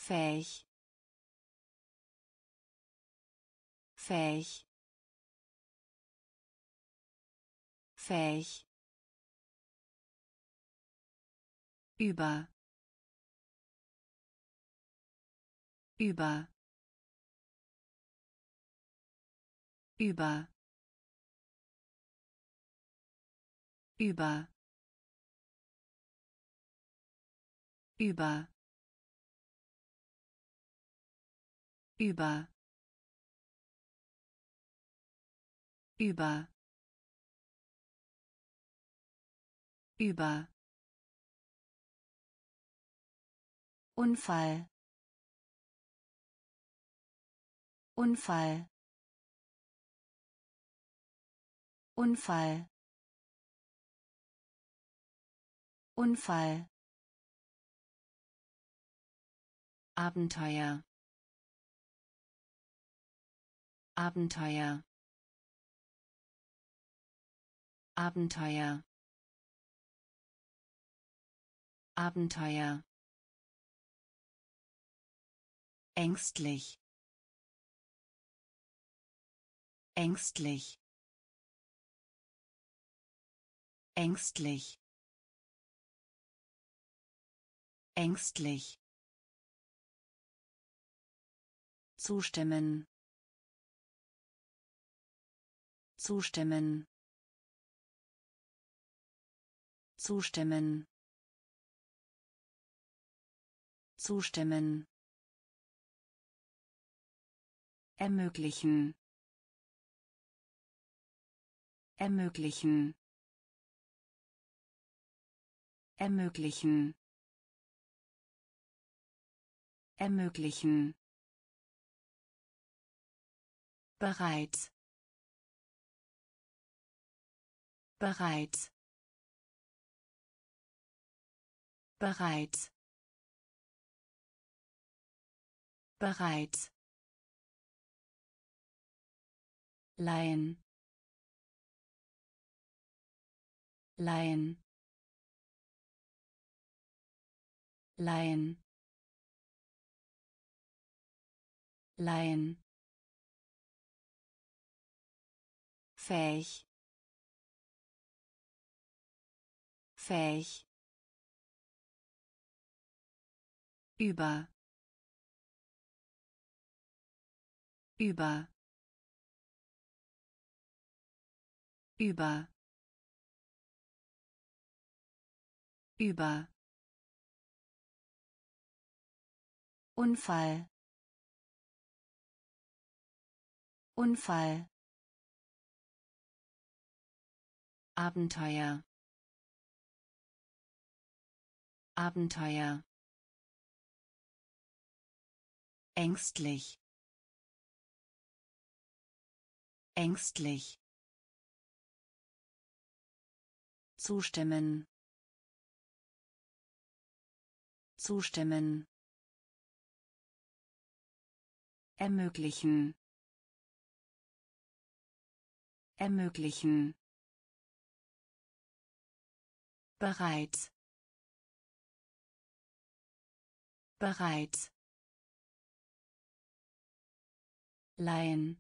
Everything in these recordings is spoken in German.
fähig, fähig, fähig, über, über, über, über, über, über, über, über, Unfall, Unfall, Unfall, Unfall, Abenteuer, Abenteuer, Abenteuer, Abenteuer, ängstlich, ängstlich, ängstlich, ängstlich, zustimmen, zustimmen, zustimmen, zustimmen, ermöglichen, ermöglichen, ermöglichen, ermöglichen, bereits, bereits, bereits, bereits, leihen, leihen, leihen, leihen, fähig, fähig, über, über, über, über, Unfall, Unfall, Abenteuer, Abenteuer, ängstlich, ängstlich, zustimmen, zustimmen, ermöglichen, ermöglichen, bereits, bereits, leihen,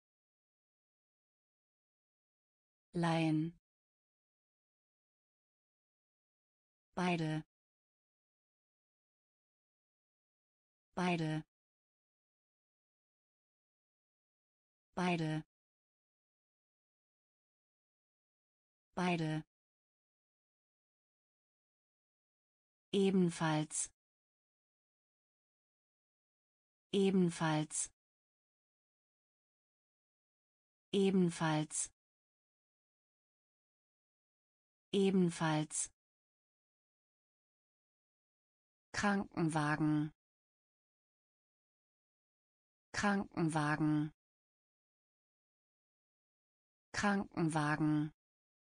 leihen, beide, beide, beide, beide, ebenfalls, ebenfalls, ebenfalls, ebenfalls, Krankenwagen, Krankenwagen, Krankenwagen,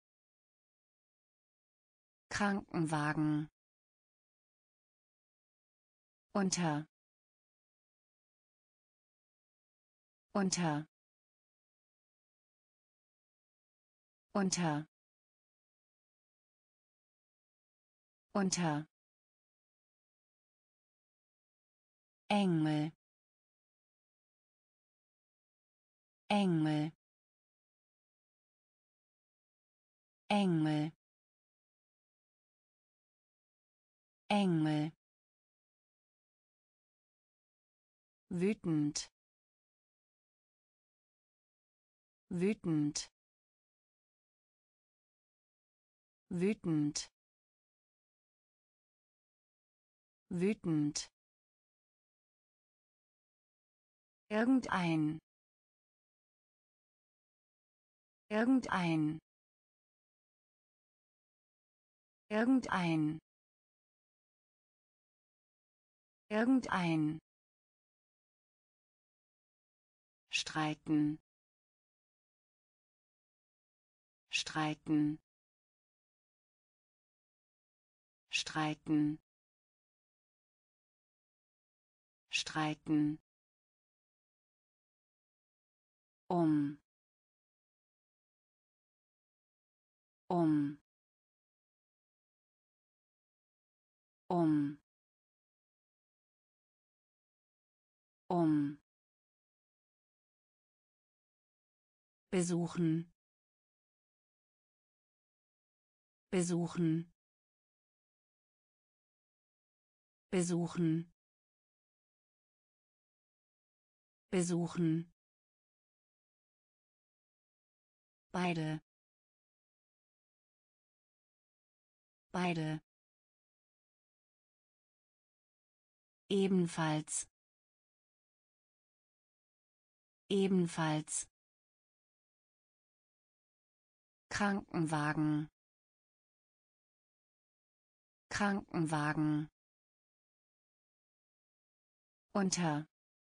Krankenwagen, unter, unter, unter, unter, Engel, Engel, Engel, Engel, wütend, wütend, wütend, wütend, irgendein, irgendein, irgendein, irgendein, streiten, streiten, streiten, streiten, um, um, um, um, besuchen, besuchen, besuchen, besuchen, beide, beide, ebenfalls, ebenfalls, Krankenwagen, Krankenwagen, unter,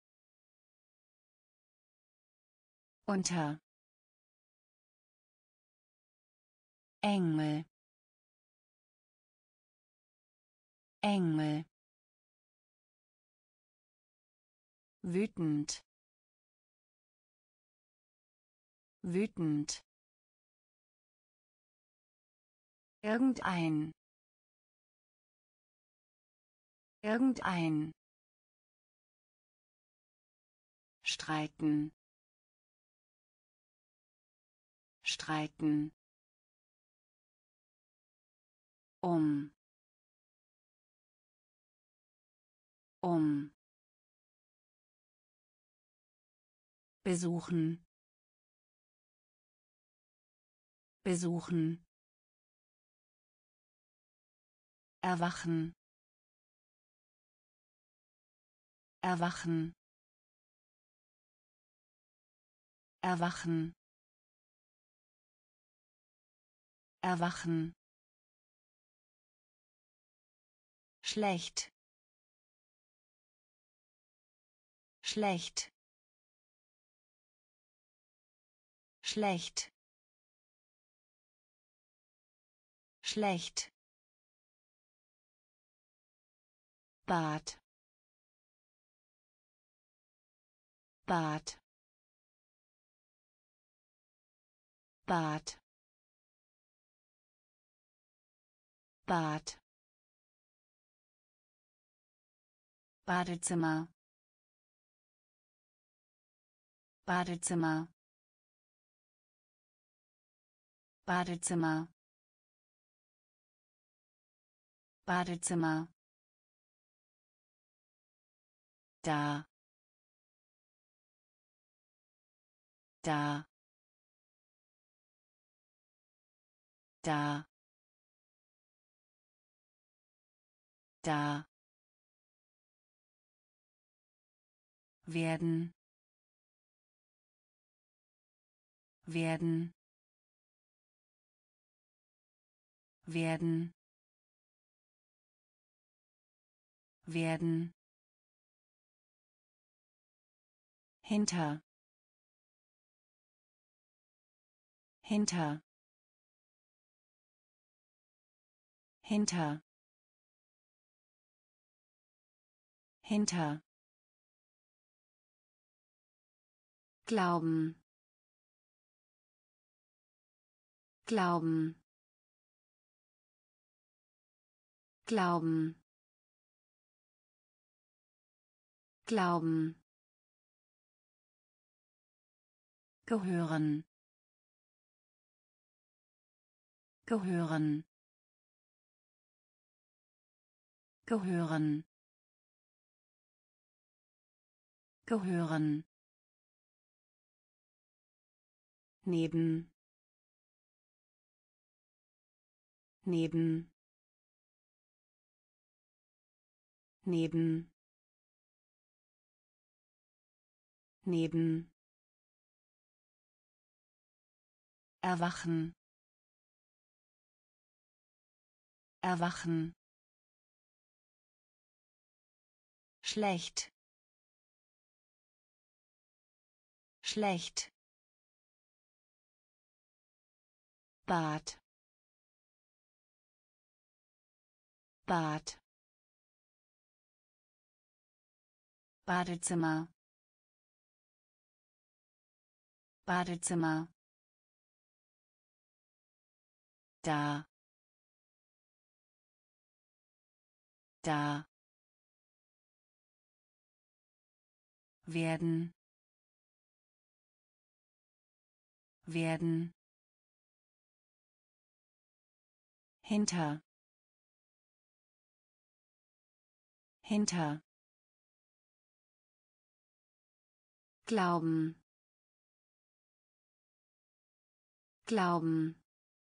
unter, Engel, Engel, wütend, wütend, irgendein, irgendein, streiten, streiten, um, um, besuchen, besuchen, erwachen, erwachen, erwachen, erwachen, schlecht, schlecht, schlecht, schlecht, Bad, Bad, Bad, Bad, Badezimmer, Badezimmer, Badezimmer, Badezimmer, da, da, da, da, werden, werden, werden, werden, hinter, hinter, hinter, hinter, glauben, glauben, glauben, Glauben. Gehören. Gehören. Gehören. Gehören. Neben. Neben. Neben. Neben. Erwachen. Erwachen. Schlecht. Schlecht. Bad. Bad. Badezimmer. Badezimmer. Da. Da. Werden. Werden. Hinter. Hinter. Glauben. Glauben.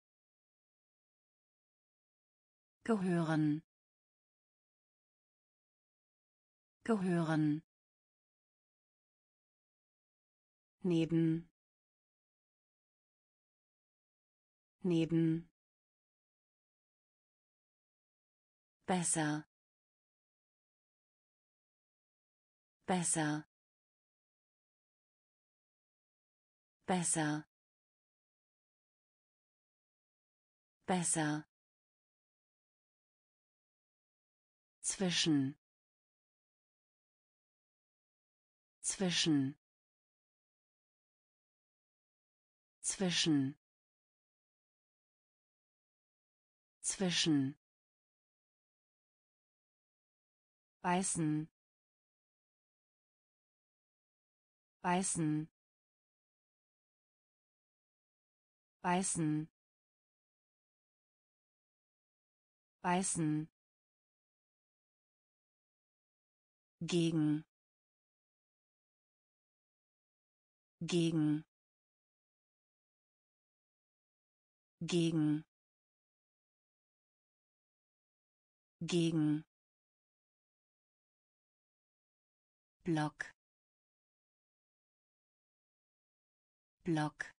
Gehören. Gehören. Neben. Neben. Besser. Besser. Besser. Besser. Zwischen. Zwischen. Zwischen. Zwischen. Beißen. Beißen. Beißen. Beißen. Gegen. Gegen. Gegen. Gegen. Block. Block.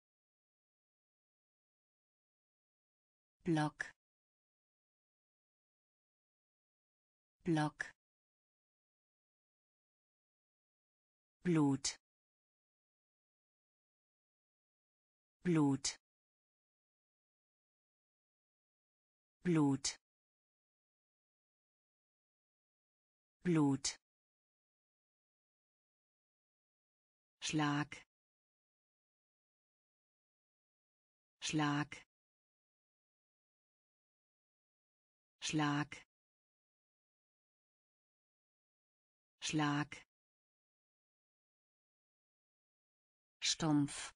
Block. Block. Blut. Blut. Blut. Blut. Schlag. Schlag. Schlag. Schlag. Stumpf.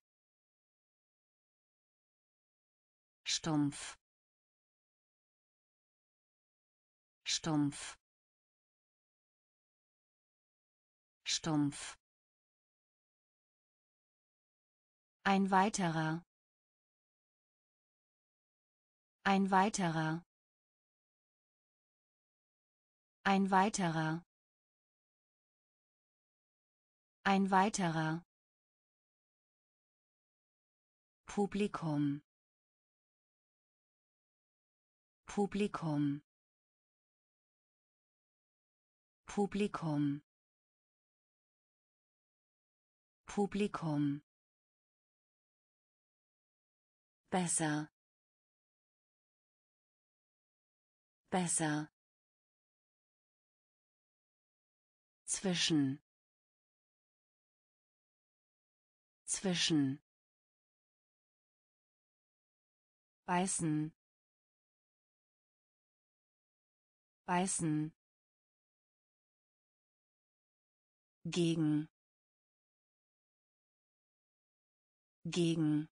Stumpf. Stumpf. Stumpf. Ein weiterer. Ein weiterer. Ein weiterer. Ein weiterer. Publikum. Publikum. Publikum. Publikum. Besser. Besser. Zwischen. Zwischen. Beißen. Beißen. gegen gegen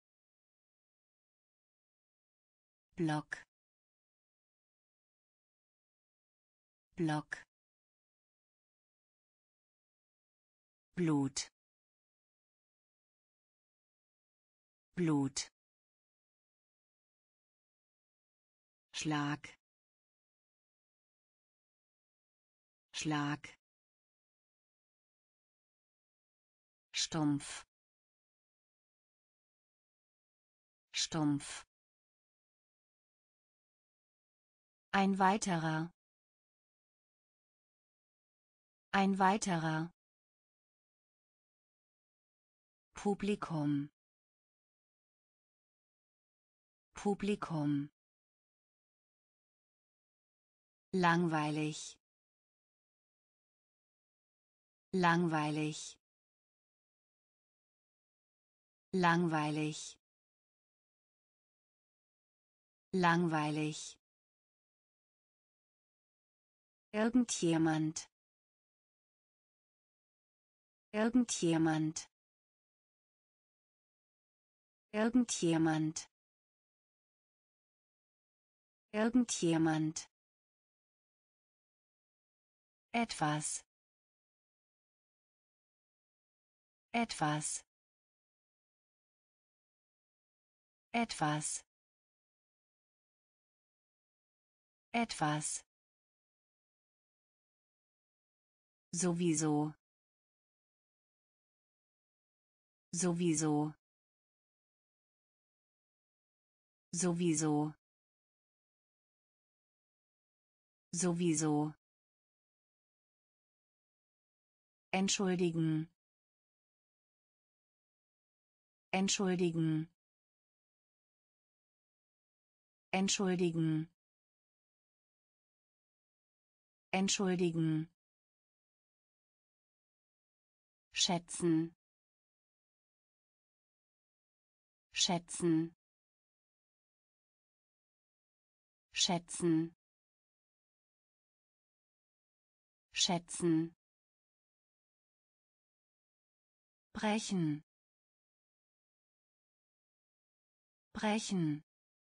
Block Block Blut Blut Schlag Schlag Stumpf Stumpf ein weiterer Publikum Publikum langweilig langweilig langweilig langweilig irgendjemand irgendjemand irgendjemand irgendjemand etwas etwas etwas etwas sowieso sowieso sowieso sowieso entschuldigen entschuldigen entschuldigen entschuldigen schätzen schätzen schätzen schätzen brechen brechen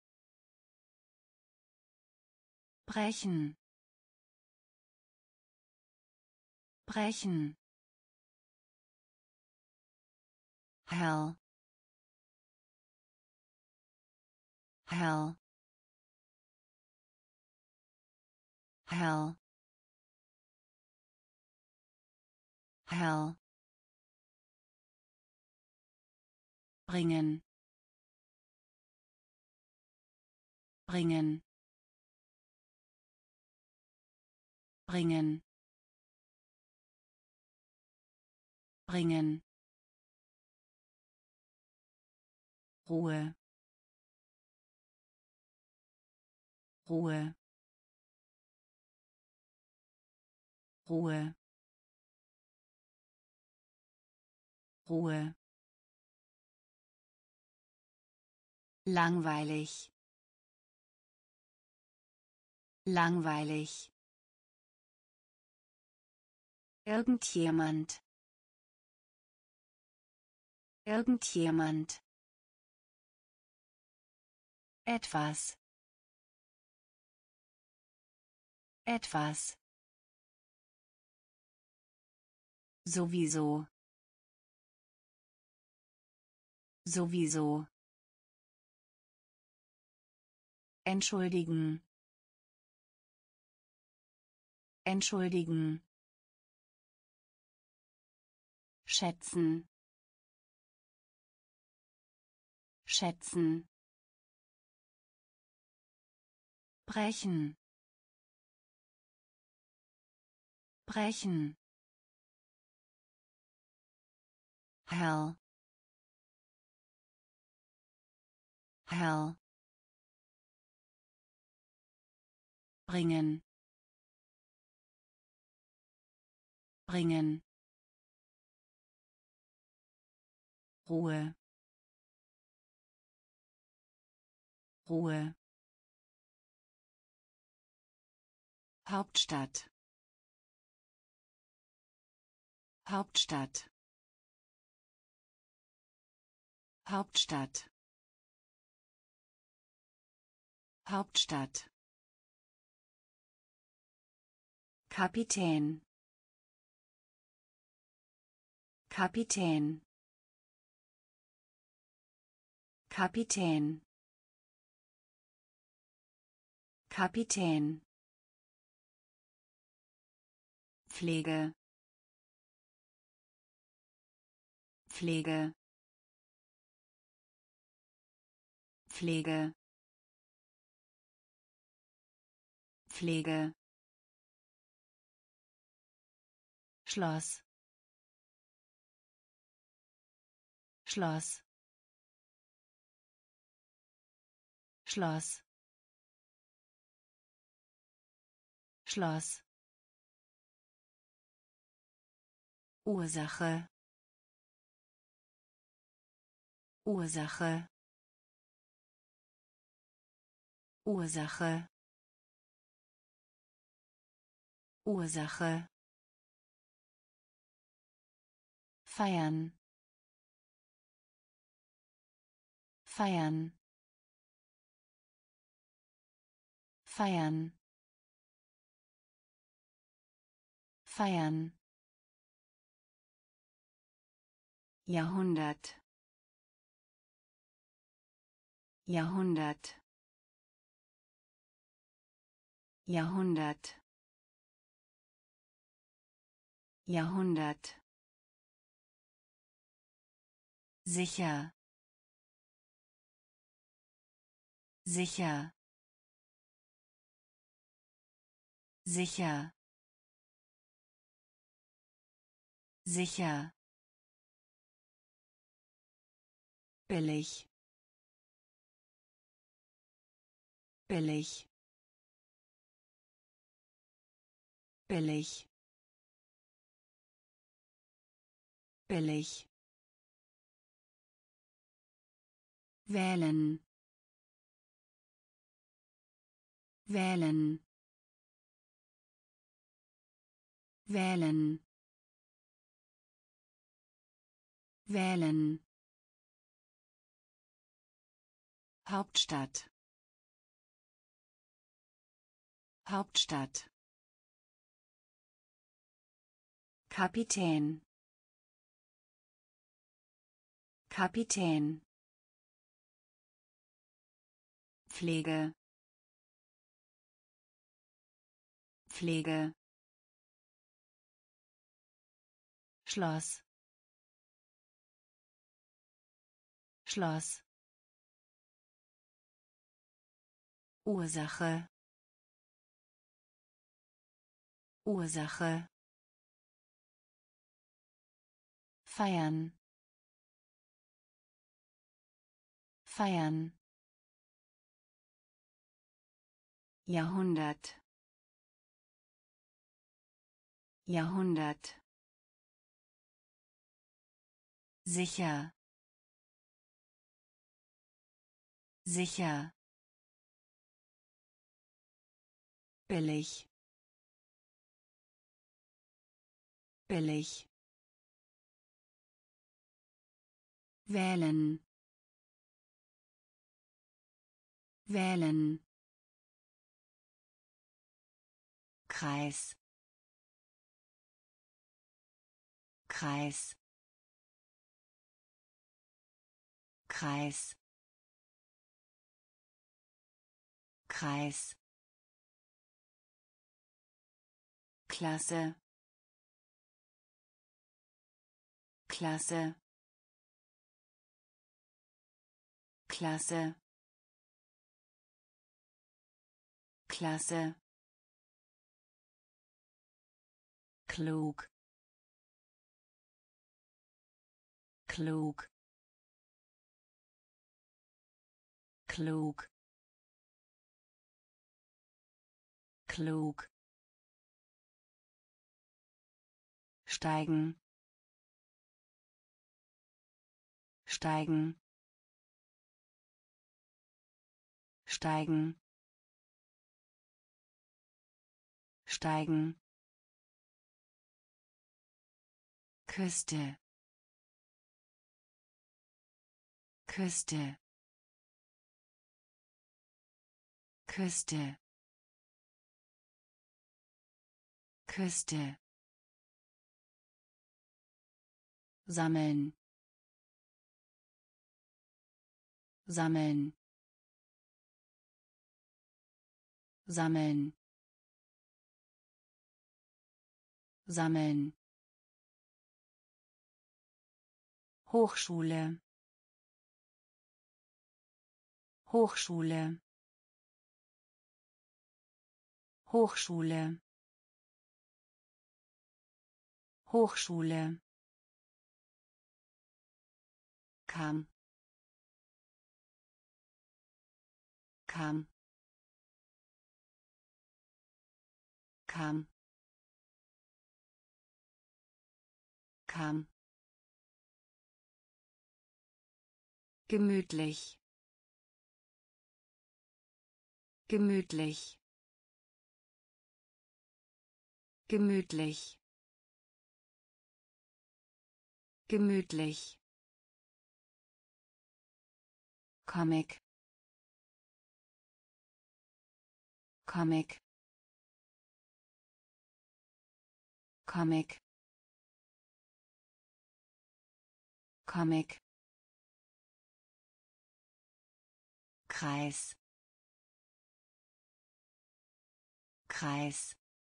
brechen brechen hell hell hell hell bringen bringen bringen bringen Ruhe Ruhe Ruhe Ruhe langweilig langweilig irgendjemand irgendjemand etwas etwas sowieso sowieso entschuldigen entschuldigen schätzen schätzen brechen brechen hell hell bringen bringen Ruhe Ruhe Hauptstadt Hauptstadt Hauptstadt Hauptstadt Kapitän Kapitän Kapitän Kapitän Pflege Pflege Pflege Pflege Schloss Schloss Schloss Schloss Ursache Ursache Ursache Ursache feiern feiern feiern feiern Jahrhundert Jahrhundert Jahrhundert Jahrhundert sicher sicher sicher sicher billig billig billig billig wählen wählen wählen wählen Hauptstadt Hauptstadt Kapitän Kapitän Pflege Pflege Schloss Schloss Ursache Ursache feiern feiern Jahrhundert Jahrhundert sicher sicher billig billig wählen wählen Kreis Kreis Kreis Kreis Klasse Klasse Klasse Klasse klug klug klug klug steigen steigen steigen steigen Küste, Küste, Küste, Küste, sammeln, sammeln, sammeln, sammeln, Hochschule, Hochschule, Hochschule, Hochschule, kam, kam, kam, kam, gemütlich, gemütlich, gemütlich, gemütlich, Comic, Comic, Comic, Comic, Kreis, Kreis,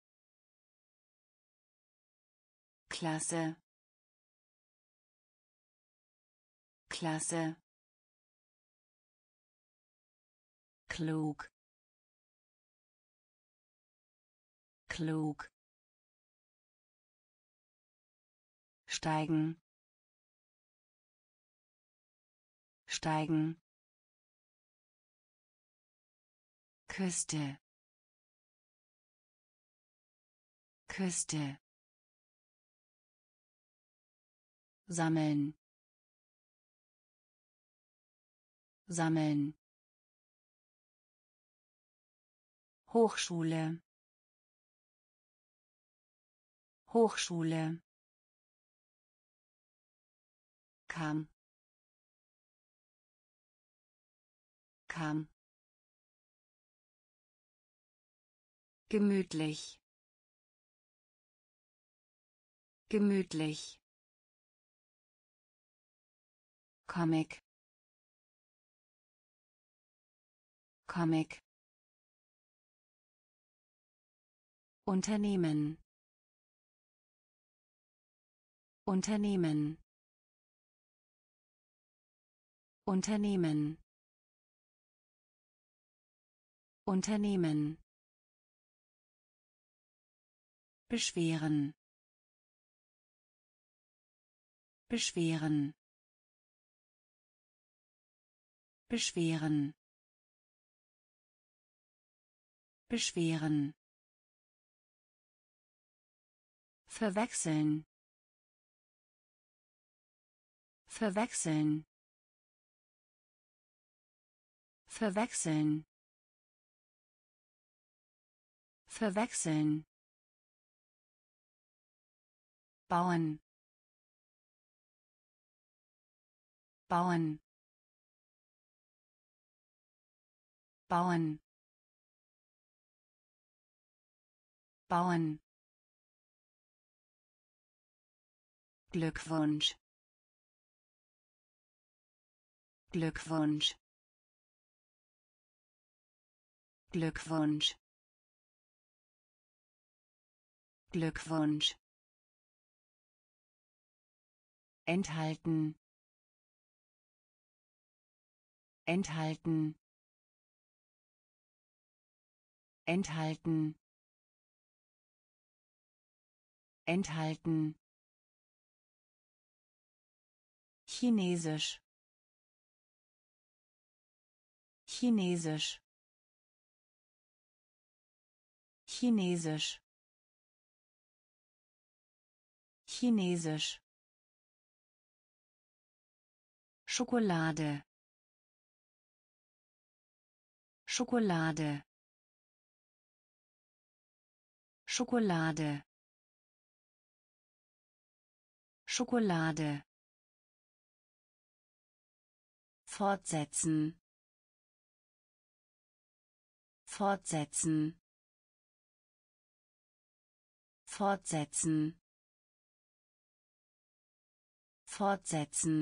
Klasse, Klasse, klug, klug, steigen, steigen, Küste, Küste, sammeln, sammeln, Hochschule, Hochschule, kam, kam, gemütlich, gemütlich, Comic, Comic, Unternehmen, Unternehmen, Unternehmen, Unternehmen, beschweren, beschweren, beschweren, beschweren, verwechseln, verwechseln, verwechseln, verwechseln, bauen, bauen, bauen, bauen, Glückwunsch, Glückwunsch, Glückwunsch, Glückwunsch, enthalten, enthalten, enthalten, enthalten, Chinesisch, Chinesisch, Chinesisch, Chinesisch, Schokolade, Schokolade, Schokolade, Schokolade fortsetzen fortsetzen fortsetzen fortsetzen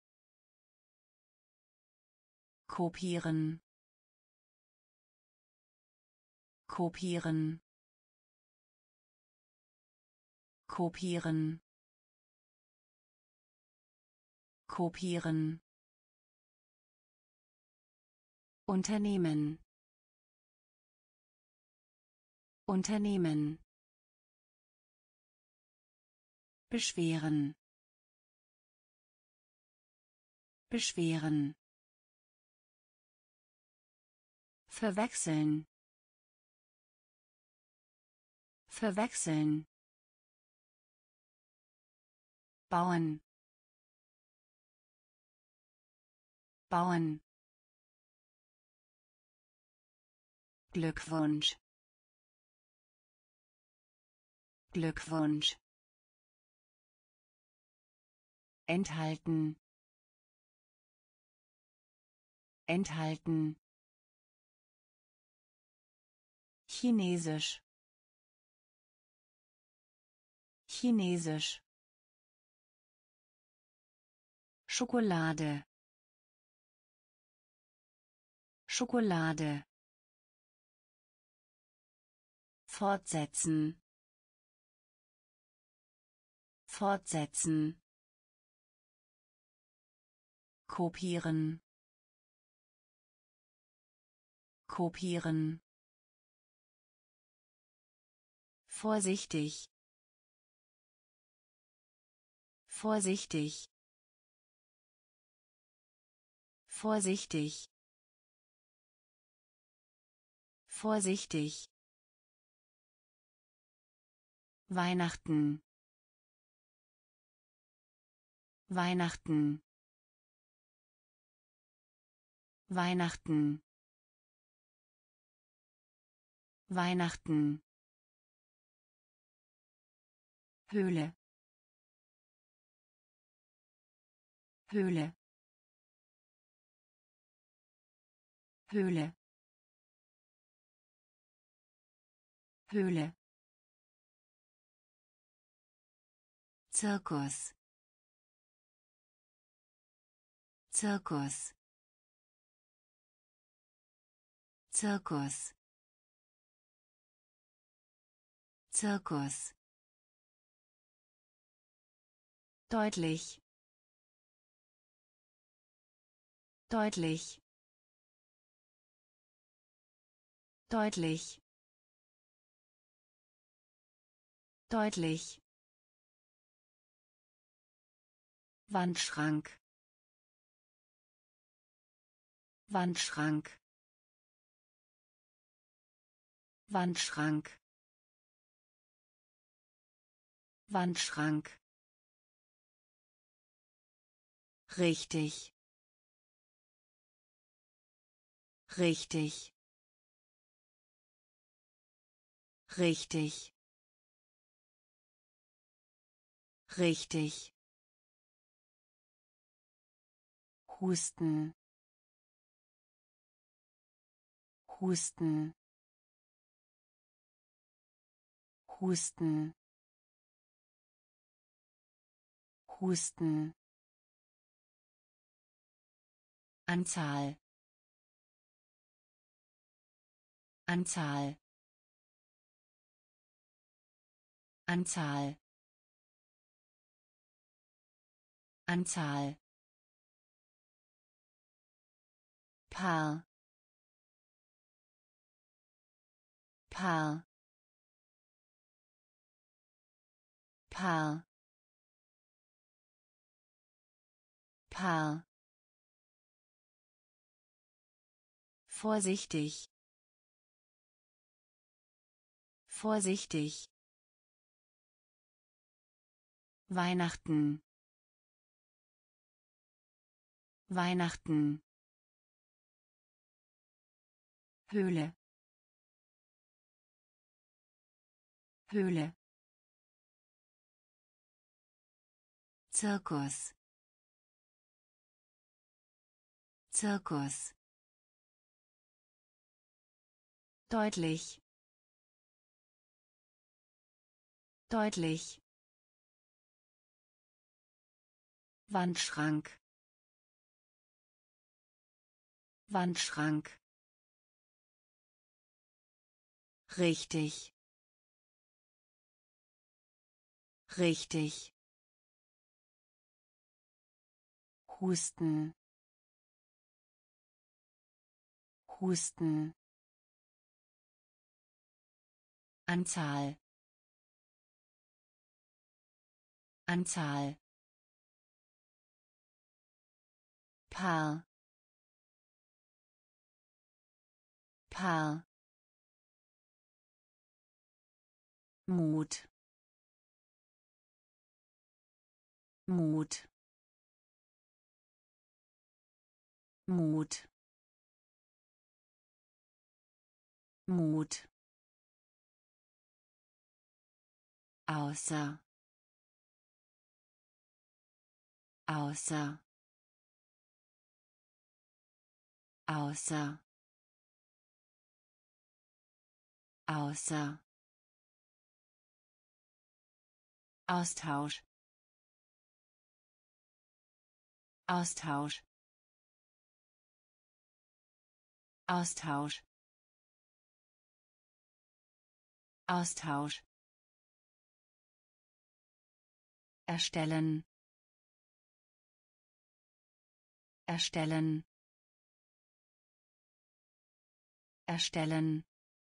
kopieren kopieren kopieren kopieren Unternehmen Unternehmen beschweren beschweren verwechseln verwechseln bauen bauen Glückwunsch Glückwunsch enthalten enthalten Chinesisch Chinesisch Schokolade Schokolade fortsetzen fortsetzen kopieren kopieren vorsichtig vorsichtig vorsichtig vorsichtig Weihnachten Weihnachten Weihnachten Weihnachten Höhle Höhle Höhle Höhle Zirkus Zirkus Zirkus Zirkus deutlich deutlich deutlich deutlich Wandschrank Wandschrank Wandschrank Wandschrank richtig richtig richtig richtig Husten Husten Husten Husten Anzahl Anzahl Anzahl Anzahl Paar Paar Paar Paar vorsichtig vorsichtig Weihnachten Weihnachten Höhle Höhle Zirkus, Zirkus. Deutlich, deutlich. Wandschrank, Wandschrank. Richtig, richtig. Husten, Husten. Anzahl, Anzahl. Paar, Paar. Mut, Mut, Mut, Mut. Außer, außer, außer, außer. Austausch, Austausch, Austausch, Austausch. Erstellen, erstellen, erstellen,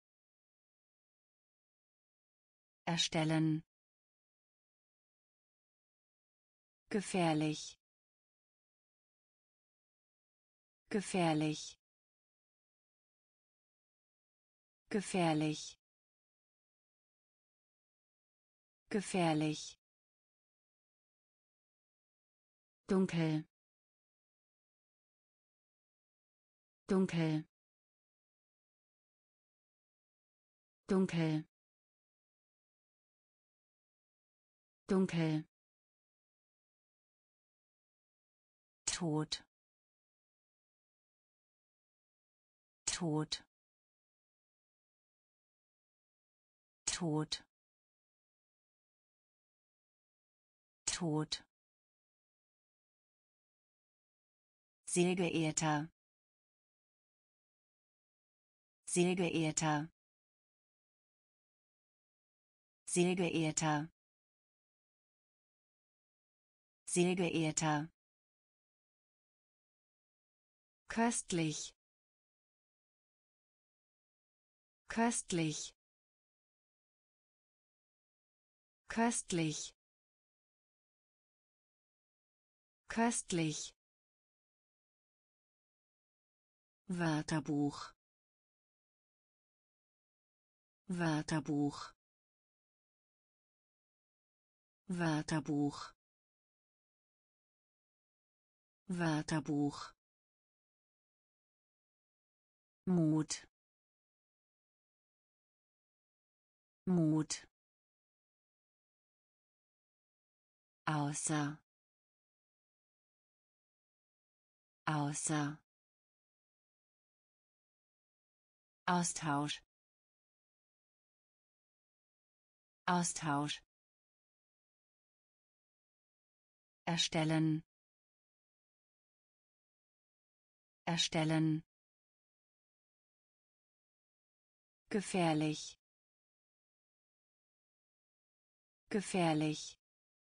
erstellen. Gefährlich, gefährlich, gefährlich, gefährlich. Dunkel, dunkel, dunkel, dunkel. Tod, Tod, Tod, Tod. Sehr geehrter, sehr geehrter, sehr geehrter, sehr geehrter. Köstlich, köstlich, köstlich, köstlich. Wörterbuch, Wörterbuch, Wörterbuch, Wörterbuch. Mut, Mut. Außer, außer. Austausch, Austausch. Erstellen, erstellen. Gefährlich, gefährlich.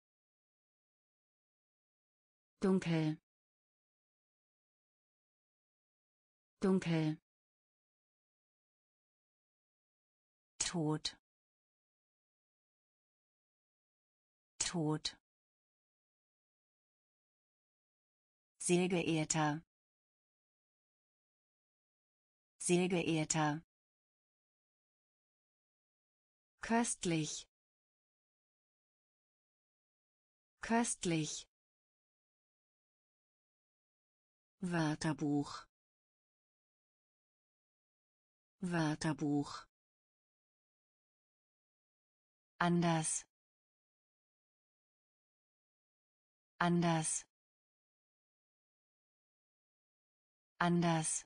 Dunkel, dunkel. Tod, Tod. Sehr geehrter, sehr geehrter. Köstlich, köstlich. Wörterbuch, Wörterbuch. Anders, anders, anders,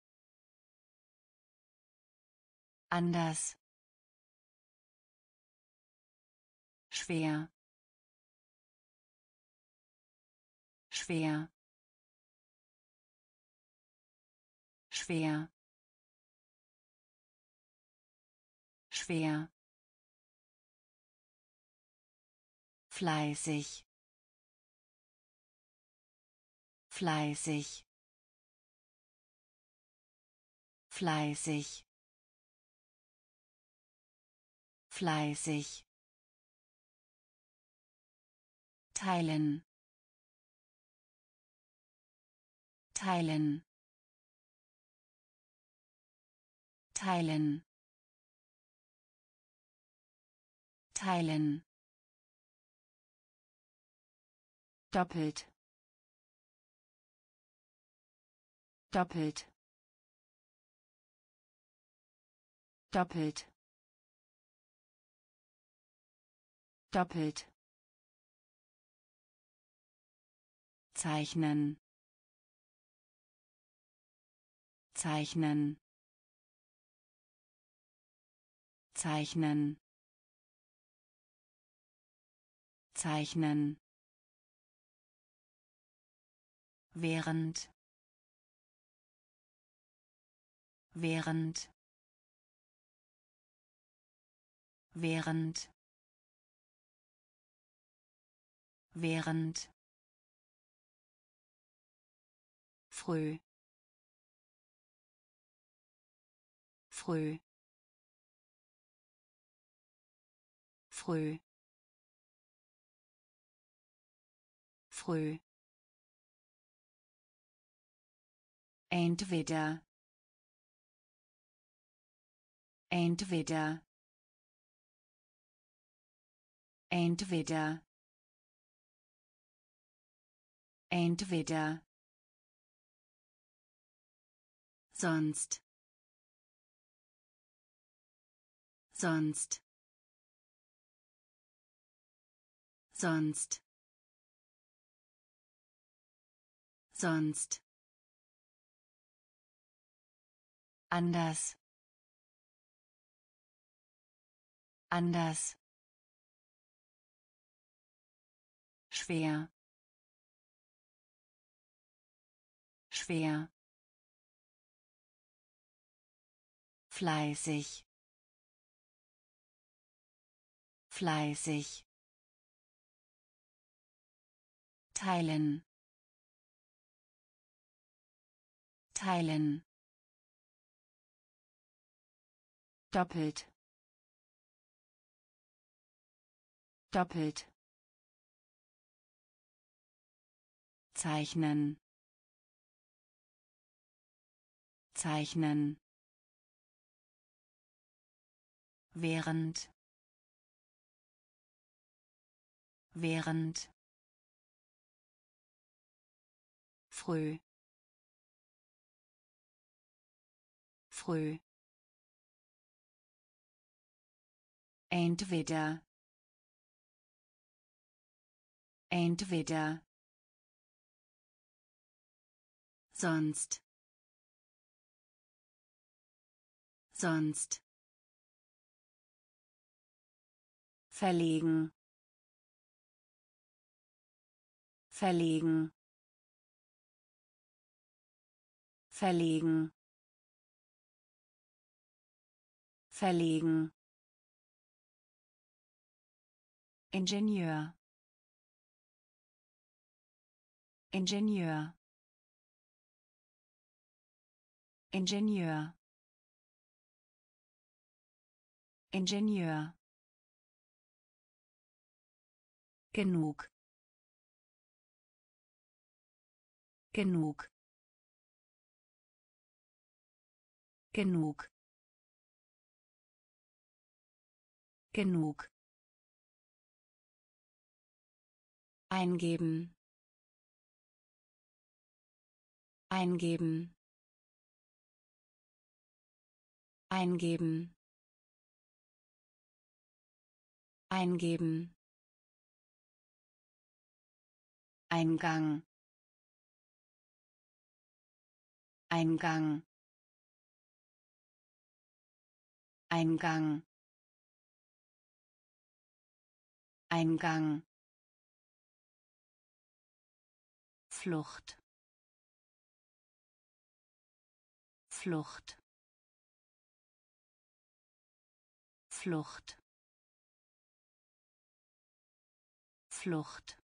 anders, schwer, schwer, schwer, schwer, fleißig, fleißig, fleißig, fleißig, teilen, teilen, teilen, teilen, doppelt, doppelt, doppelt, doppelt, zeichnen, zeichnen, zeichnen, zeichnen, während, während, während, während, früh, früh, früh, früh, entweder, entweder, entweder, entweder, sonst, sonst, sonst, sonst, anders, anders, schwer, schwer, fleißig, fleißig, teilen, teilen, doppelt, doppelt, zeichnen, zeichnen, während, während, früh, früh, entweder, entweder, sonst, sonst, verlegen, verlegen, verlegen, verlegen, Ingenieur, Ingenieur, Ingenieur, Ingenieur, genug, genug, genug, genug, eingeben, eingeben, eingeben, eingeben, Eingang Eingang Eingang Eingang Flucht Flucht Flucht Flucht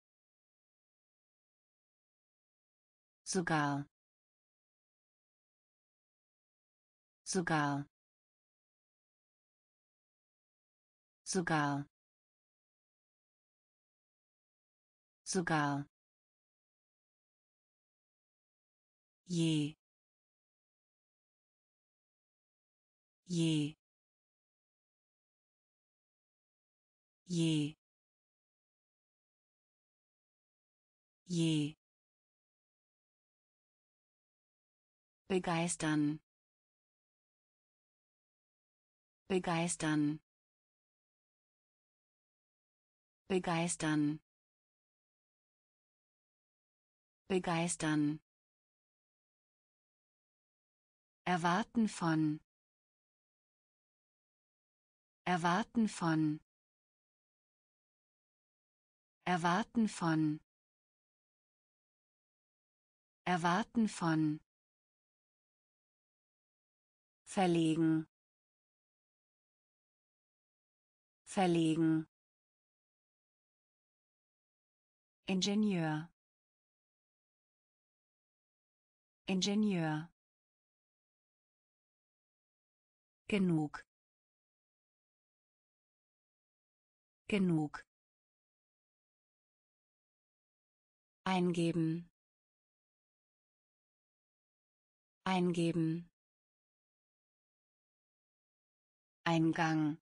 sogar sogar sogar sogar je je je je begeistern begeistern begeistern begeistern erwarten von erwarten von erwarten von erwarten von verlegen verlegen Ingenieur Ingenieur genug genug eingeben eingeben Eingang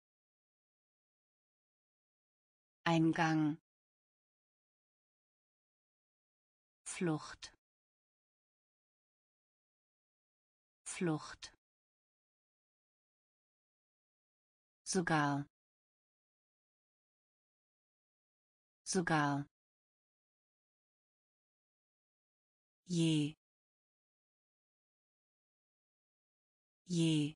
Eingang Flucht Flucht sogar sogar je je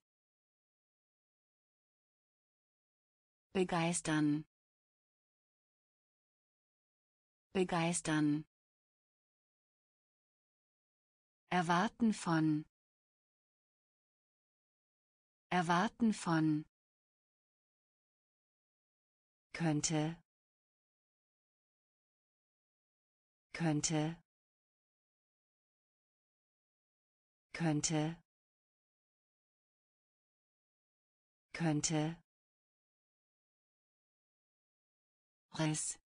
begeistern begeistern erwarten von könnte könnte könnte könnte Riss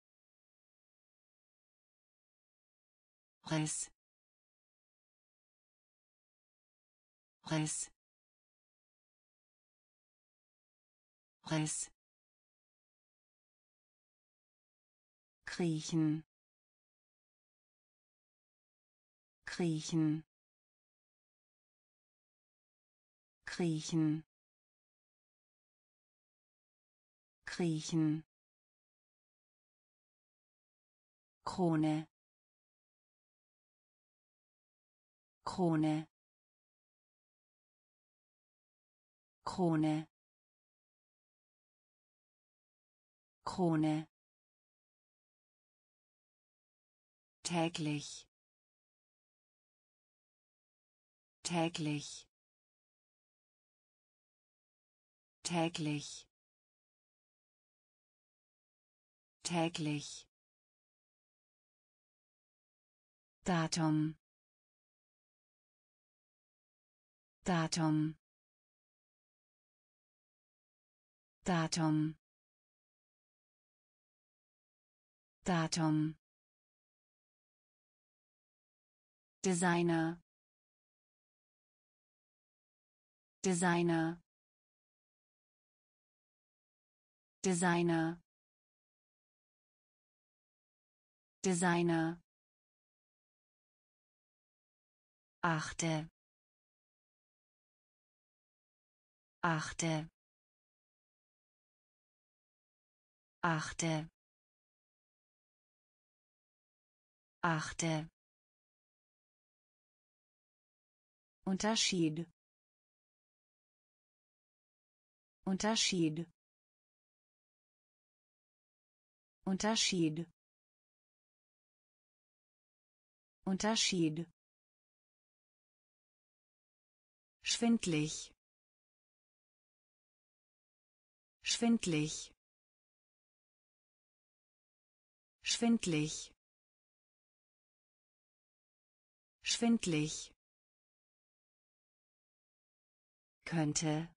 Riss Riss Riss kriechen kriechen kriechen kriechen Krone Krone Krone Krone täglich täglich täglich täglich Datum Datum Datum Datum Designer Designer Designer Designer achte achte achte achte, Unterschied, Unterschied, Unterschied, Unterschied, schwindlig, schwindlig, schwindlig, schwindlig, könnte,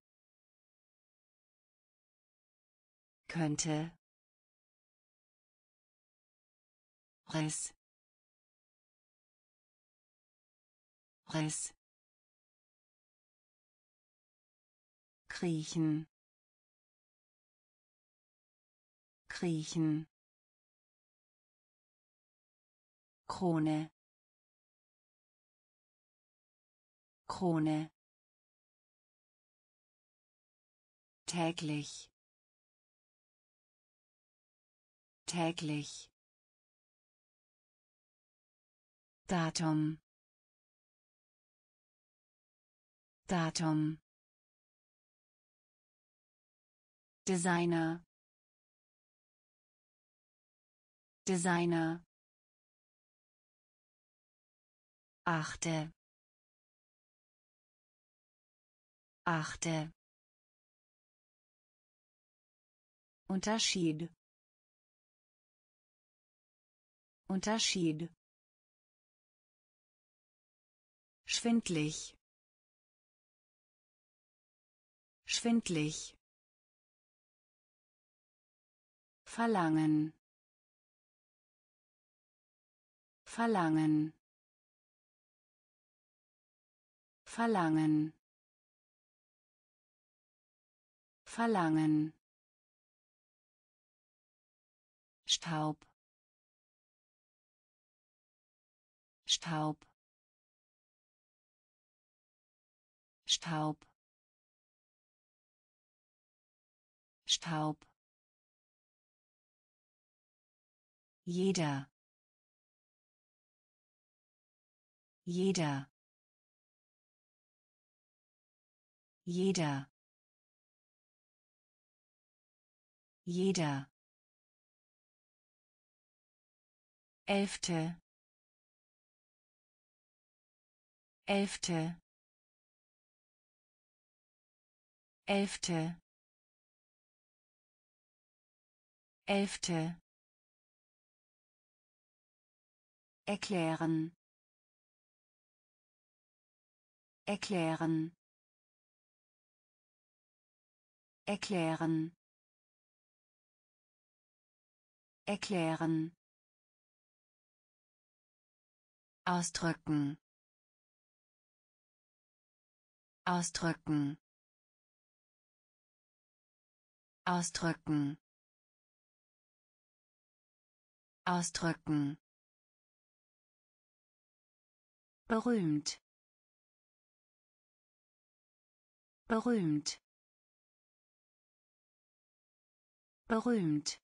könnte, Riss, Riss, kriechen, kriechen, Krone, Krone, täglich, täglich, Datum, Datum, Designer, Designer, achte, achte, Unterschied, Unterschied, schwindlig, schwindlig, verlangen, verlangen, verlangen, verlangen, Staub, Staub, Staub, Staub, jeder, jeder, jeder, jeder, elfte, elfte, elfte, elfte, erklären, erklären, erklären, erklären, ausdrücken, ausdrücken, ausdrücken, ausdrücken, berühmt, berühmt, berühmt,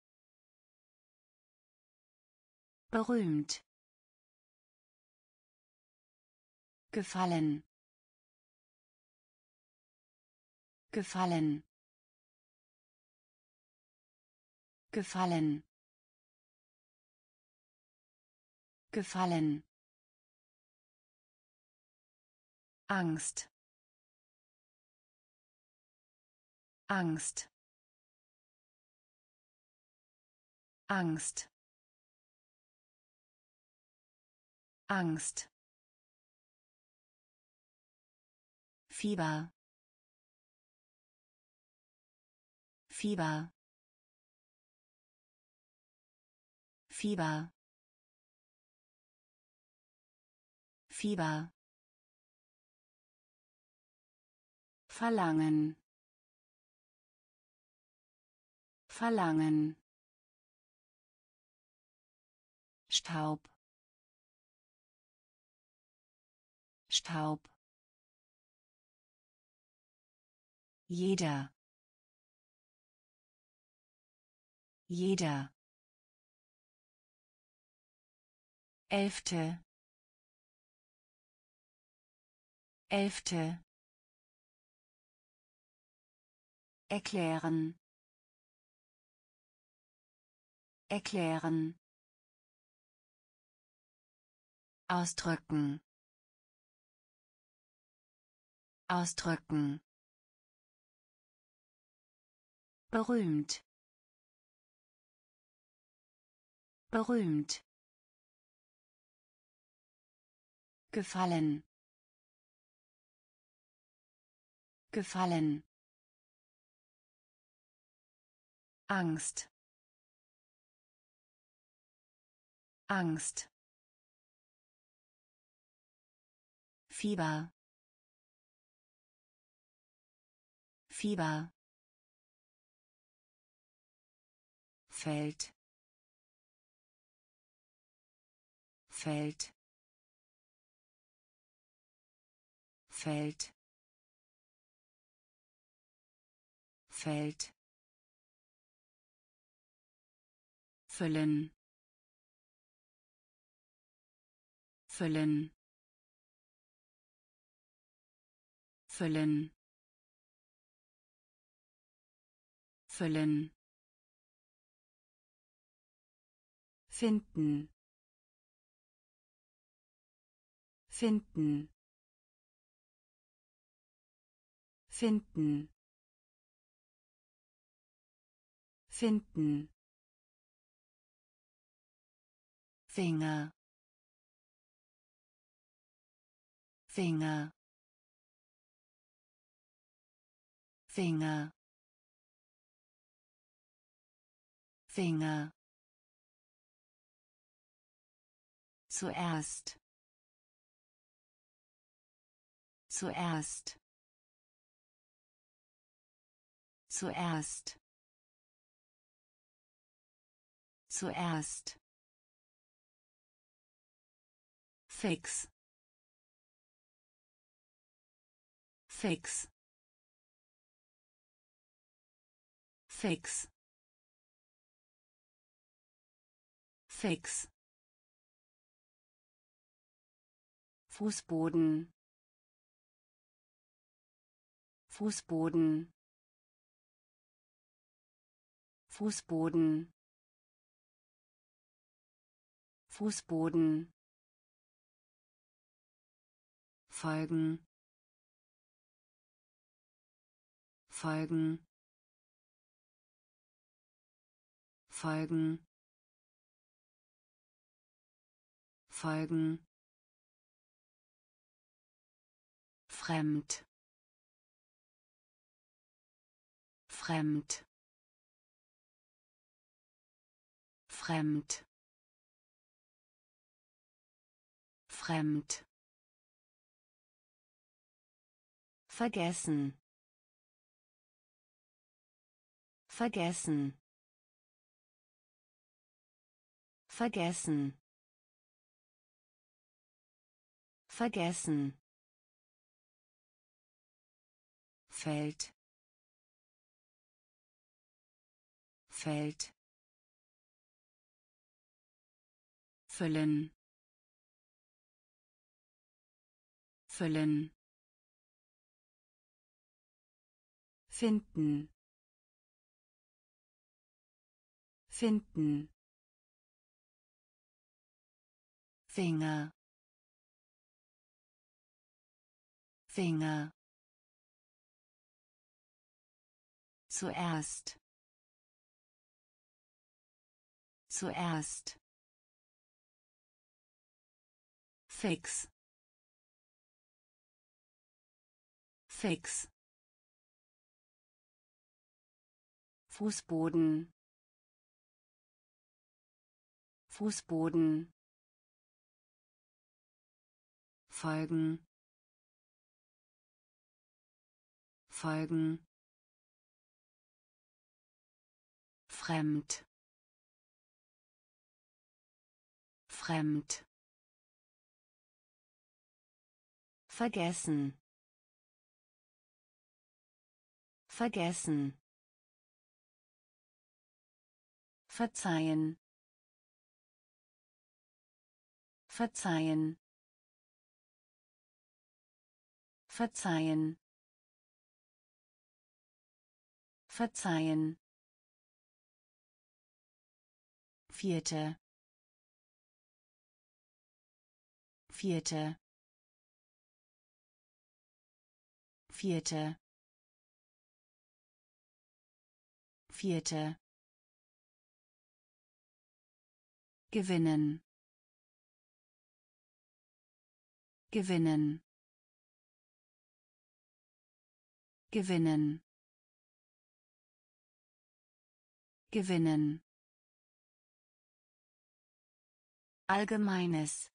berühmt, gefallen, gefallen, gefallen, gefallen, Angst, Angst, Angst, Angst, Fieber, Fieber, Fieber, Fieber, verlangen, verlangen, Staub, Staub, jeder, jeder, Elfte. Elfte. Erklären. Erklären. Ausdrücken. Ausdrücken. Berühmt. Berühmt. Gefallen. Gefallen. Angst. Angst. Fieber. Fieber. Feld. Feld. Feld. Feld. Füllen. Füllen. Füllen. Füllen. Finden. Finden. Finden. Finden. Finger. Finger. Finger. Finger. Zuerst. Zuerst. Zuerst. Zuerst. Fix. Fix. Fix. Fix. Fußboden. Fußboden. Fußboden. Fußboden. Folgen. Folgen. Folgen. Folgen. Fremd. Fremd. Fremd. Fremd. Vergessen. Vergessen. Vergessen. Vergessen. Feld. Feld. Füllen. Füllen. Finden. Finden. Finger. Finger. Zuerst. Zuerst. Fix. Fix. Fußboden. Fußboden. Folgen. Folgen. Fremd. Fremd. Vergessen. Vergessen. Verzeihen. verzeihen, verzeihen, verzeihen, vierte, vierte, vierte, vierte, gewinnen, gewinnen, gewinnen, gewinnen, allgemeines,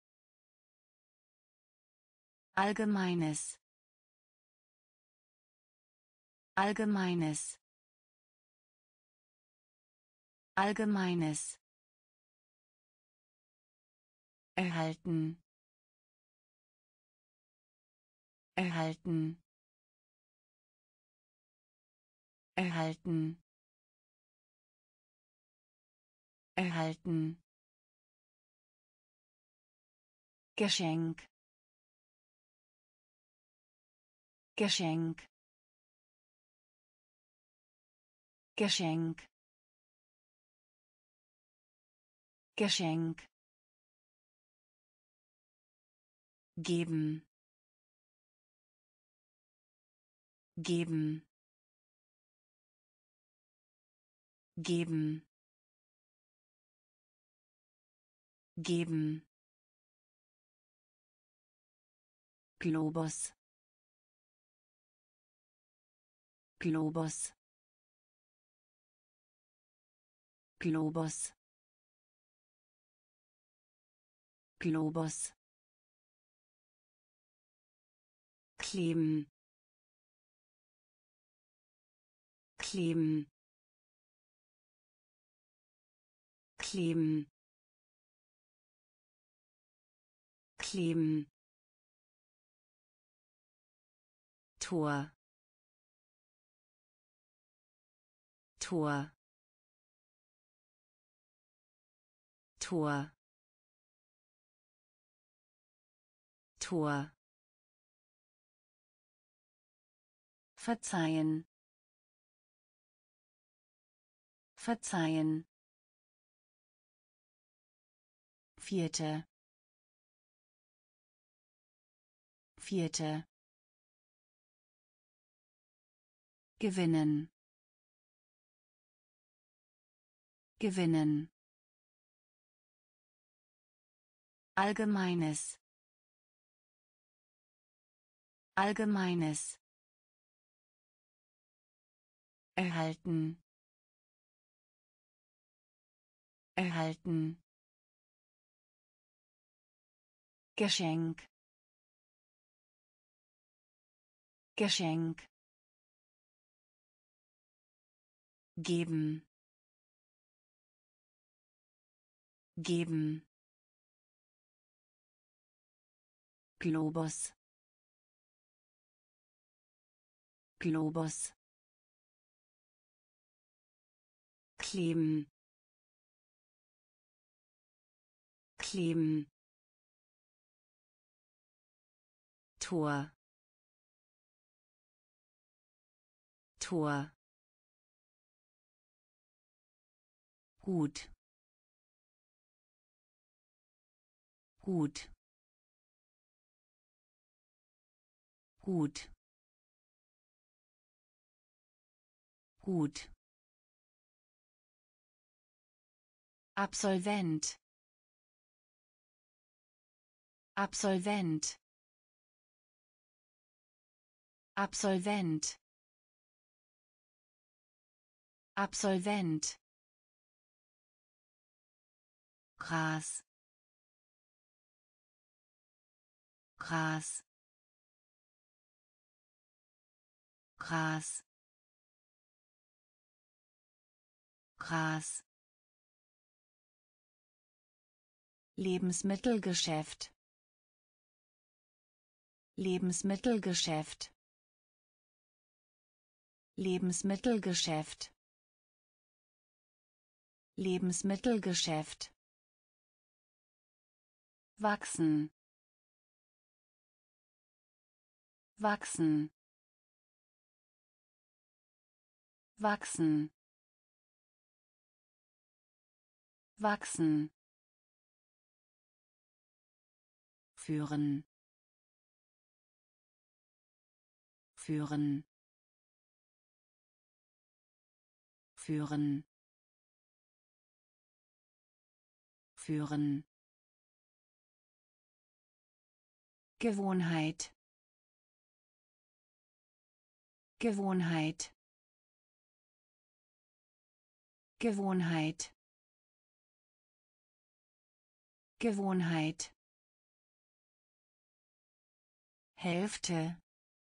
allgemeines, allgemeines, allgemeines, erhalten, erhalten, erhalten, erhalten, Geschenk, Geschenk, Geschenk, Geschenk, geben, geben, geben, geben, Globus, Globus, Globus, Globus, kleben, kleben, kleben, kleben, Tor, Tor, Tor, Tor, verzeihen, verzeihen, vierte, vierte, gewinnen, gewinnen, allgemeines, allgemeines, erhalten, erhalten, Geschenk, Geschenk, geben, geben, Globus, Globus, kleben, kleben, Tor, Tor, gut, gut, gut, gut, Absolvent, Absolvent, Absolvent, Absolvent, Gras, Gras, Gras, Gras, Lebensmittelgeschäft, Lebensmittelgeschäft, Lebensmittelgeschäft, Lebensmittelgeschäft, wachsen, wachsen, wachsen, wachsen, führen, führen, führen, führen, Gewohnheit, Gewohnheit, Gewohnheit, Gewohnheit, Hälfte,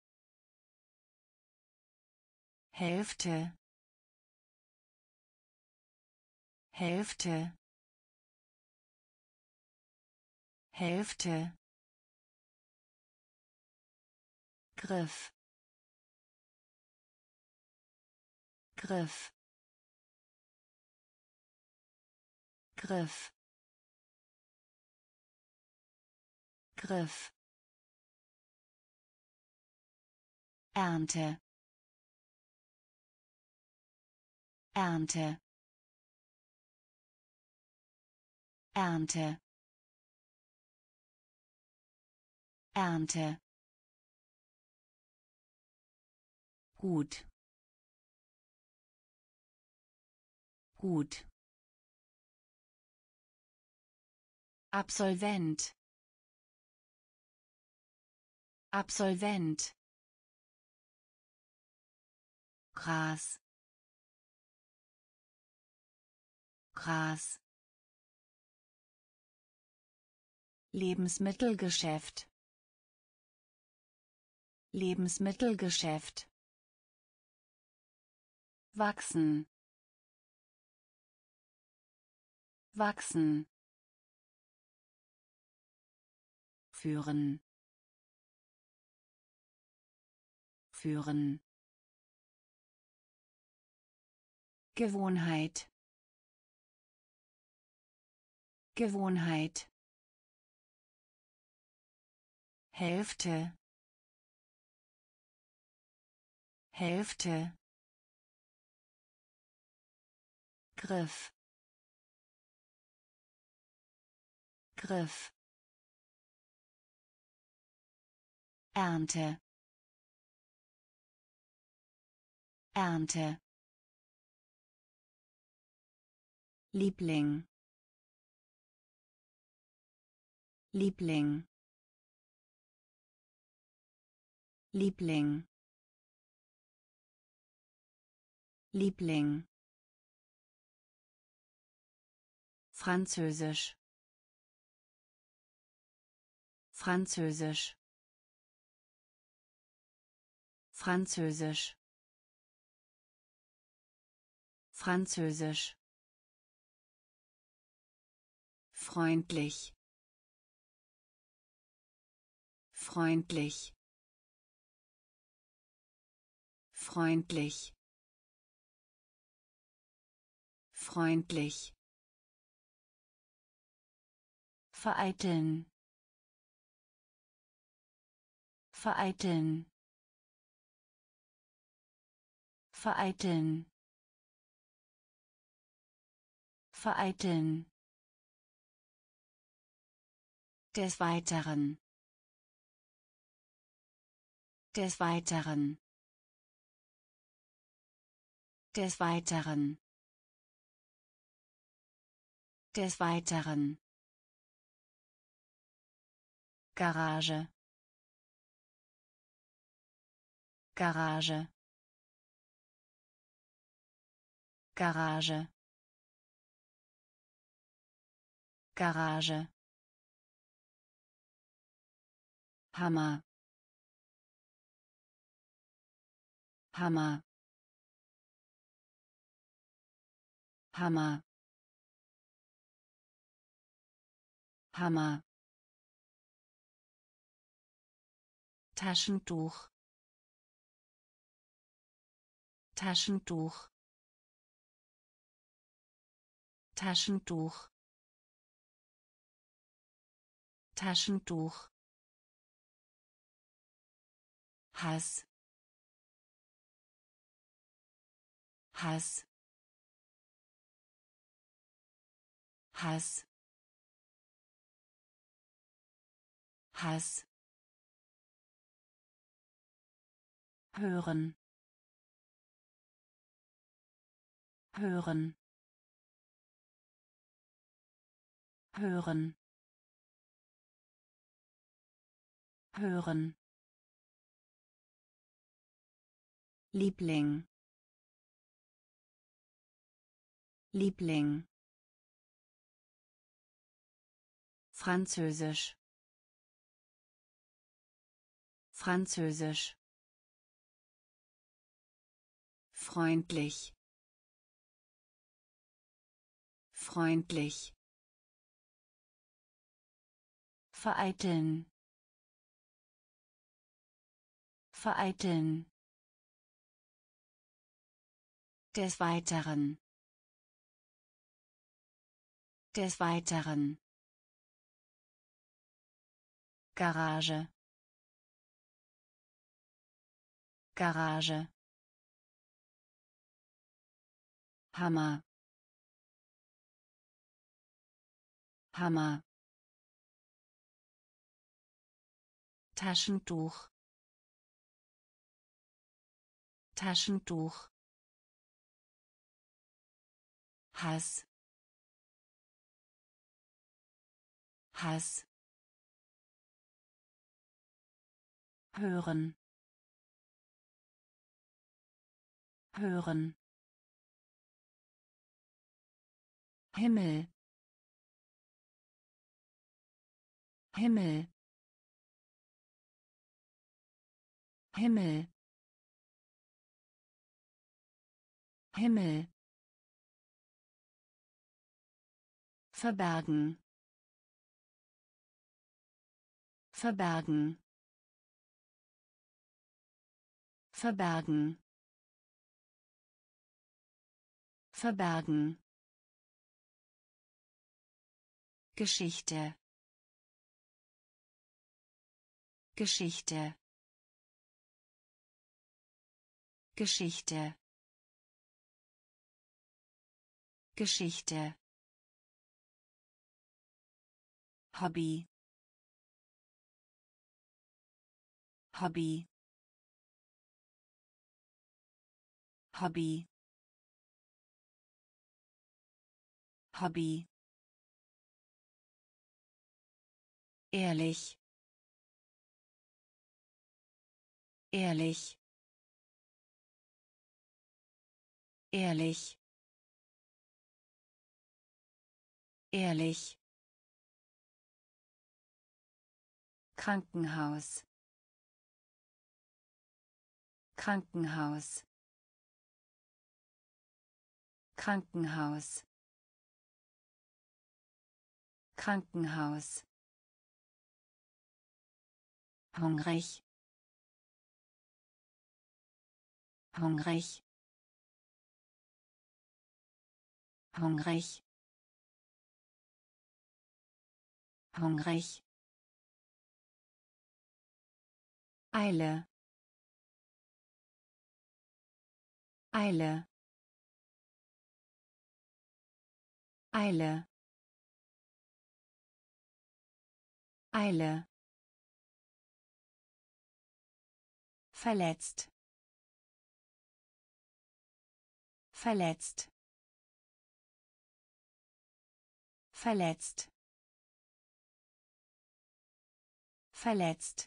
Hälfte, Hälfte, Hälfte, Griff, Griff, Griff, Griff, Ernte, Ernte, Ernte, Ernte, gut, gut, Absolvent, Absolvent, Gras, Gras, Lebensmittelgeschäft, Lebensmittelgeschäft, wachsen, wachsen, führen, führen, Gewohnheit, Gewohnheit, Hälfte, Hälfte, Griff, Griff, Ernte, Ernte, Liebling, Liebling, Liebling, Liebling, Französisch, Französisch, Französisch, Französisch, freundlich, freundlich, freundlich, freundlich, vereiteln, vereiteln, vereiteln, vereiteln, des Weiteren, des Weiteren, des Weiteren, des Weiteren, Garage, Garage, Garage, Garage, Hammer, Hammer, Hammer, Hammer, Taschentuch, Taschentuch, Taschentuch, Taschentuch. Hass. Hass. Hass. Hass. Hören. Hören. Hören. Hören. Liebling. Liebling. Französisch. Französisch. Freundlich. Freundlich. Vereiteln. Vereiteln. Des Weiteren. Des Weiteren. Garage. Garage. Hammer. Hammer. Taschentuch. Taschentuch. Hass. Hass. Hören. Hören. Himmel. Himmel. Himmel. Himmel. Verbergen. Verbergen. Verbergen. Verbergen. Geschichte. Geschichte. Geschichte. Geschichte. Hobby. Hobby. Hobby. Hobby. Ehrlich. Ehrlich. Ehrlich. Ehrlich. Krankenhaus. Krankenhaus. Krankenhaus. Krankenhaus. Hungrig. Hungrig. Hungrig. Hungrig. Eile. Eile. Eile. Eile. Verletzt. Verletzt. Verletzt. Verletzt.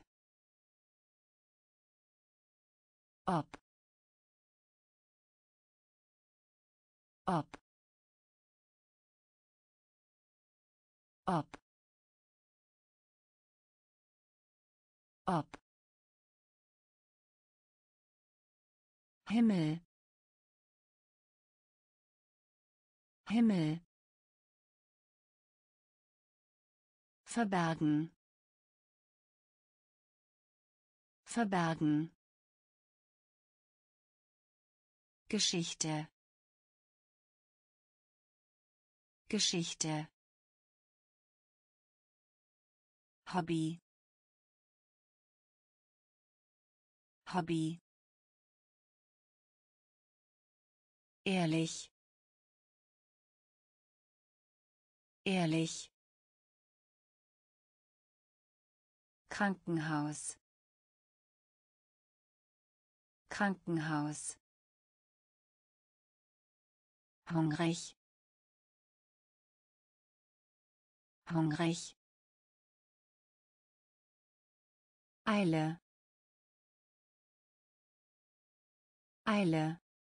Ob. Ob. Ob. Ob. Himmel. Himmel. Verbergen. Verbergen. Geschichte. Geschichte. Hobby. Hobby. Ehrlich. Ehrlich. Krankenhaus. Krankenhaus. Hungrig. Hungrig. Eile. Eile.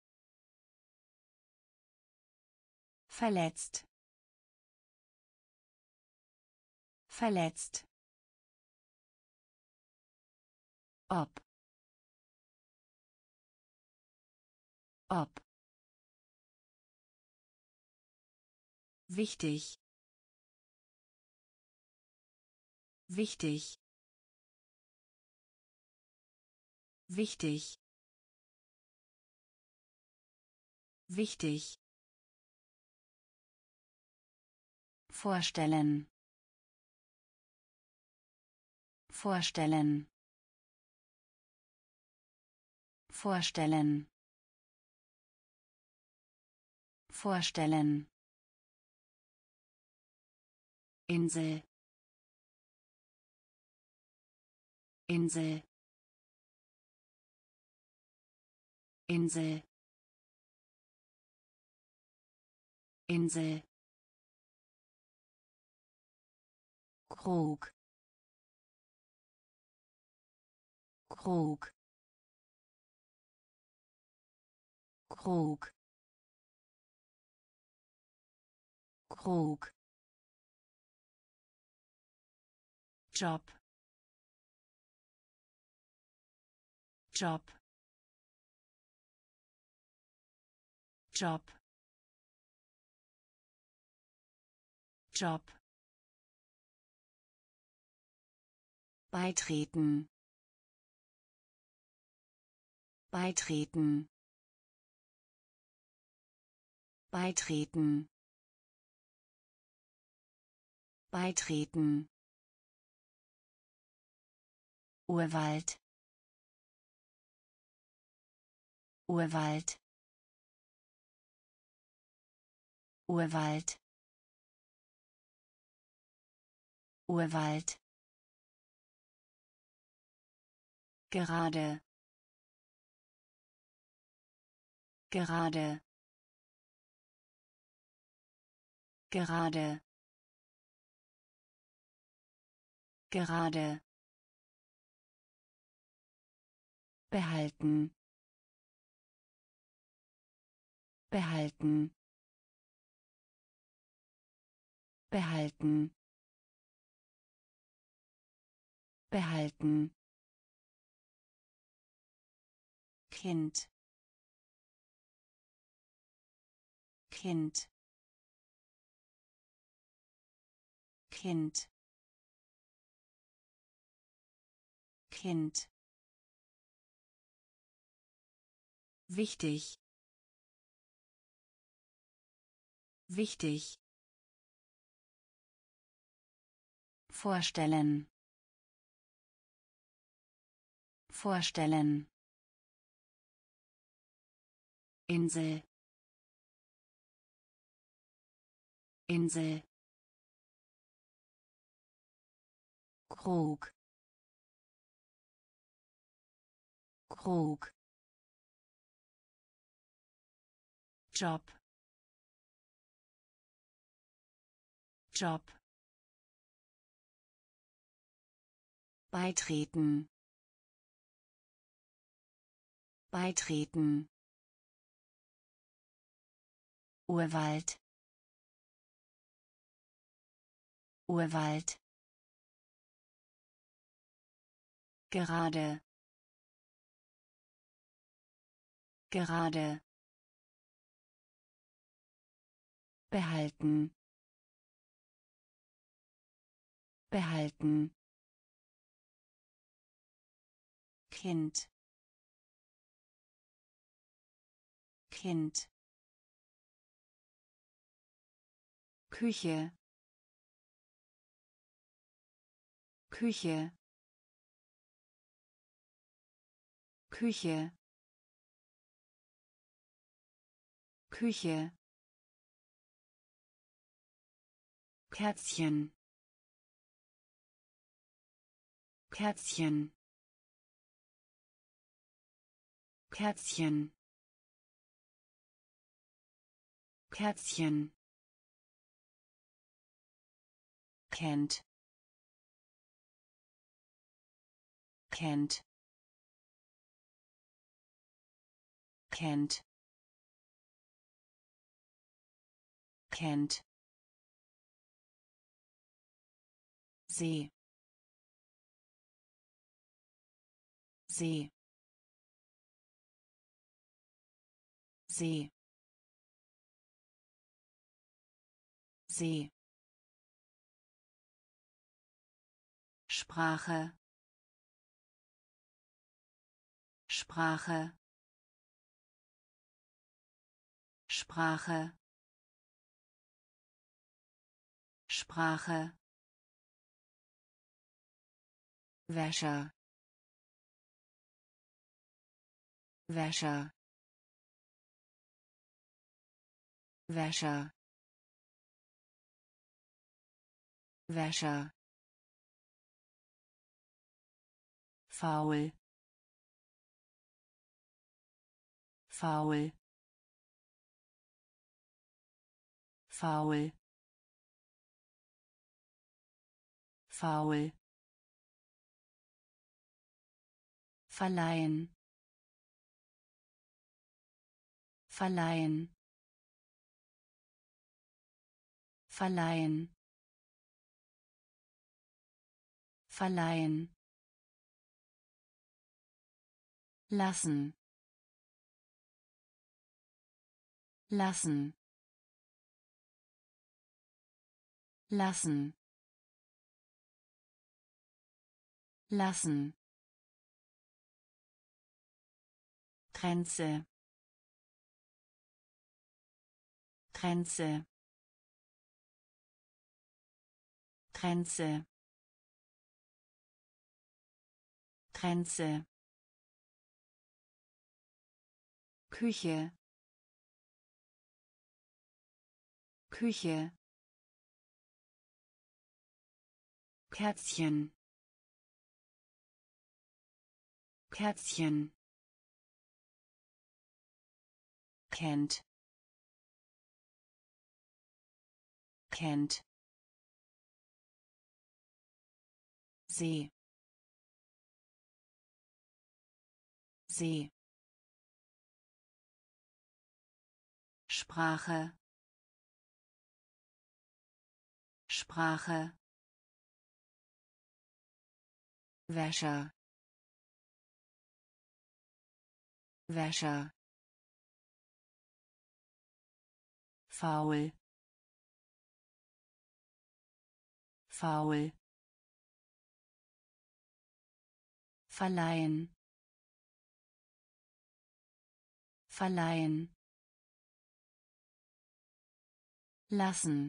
Verletzt. Verletzt. Ob. Ob. Wichtig. Wichtig. Wichtig. Wichtig. Vorstellen. Vorstellen. Vorstellen. Vorstellen. Insel. Insel. Insel. Insel. Krug. Krug. Krug. Krug. Job. Job. Job. Job. Beitreten. Beitreten. Beitreten. Beitreten. Urwald. Urwald. Urwald. Urwald. Gerade. Gerade. Gerade. Gerade. Behalten. Behalten. Behalten. Behalten. Kind. Kind. Kind. Kind. Wichtig. Wichtig. Vorstellen. Vorstellen. Insel. Insel. Krug. Krug. Job. Job. Beitreten. Beitreten. Urwald. Urwald. Gerade. Gerade. Behalten. Behalten. Kind. Kind. Küche. Küche, Küche, Küche, Kerzchen, Kerzchen, Kerzchen, Kerzchen, kennt, kennt, kennt, kennt, See, See, See, See, Sprache, Sprache, Sprache, Sprache, Wäscher, Wäscher, Wäscher, Wäscher, faul, faul, faul, faul, verleihen, verleihen, verleihen, verleihen, lassen, lassen, lassen, lassen, Grenze, Grenze, Grenze, Grenze, Küche, Küche, Kerzchen, Kerzchen, kennt, kennt, See, See, Sprache, Sprache, Wäscher, Wäscher, faul, faul, verleihen, verleihen, lassen,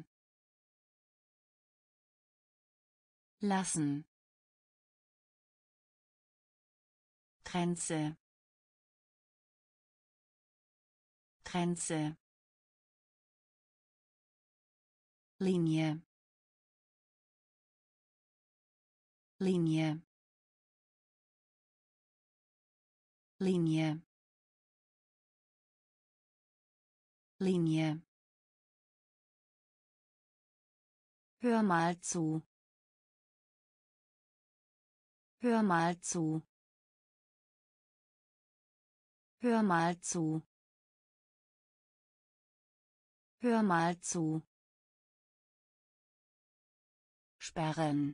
lassen, Grenze, Grenze, Linie, Linie, Linie, Linie, hör mal zu, hör mal zu, hör mal zu, hör mal zu, sperren,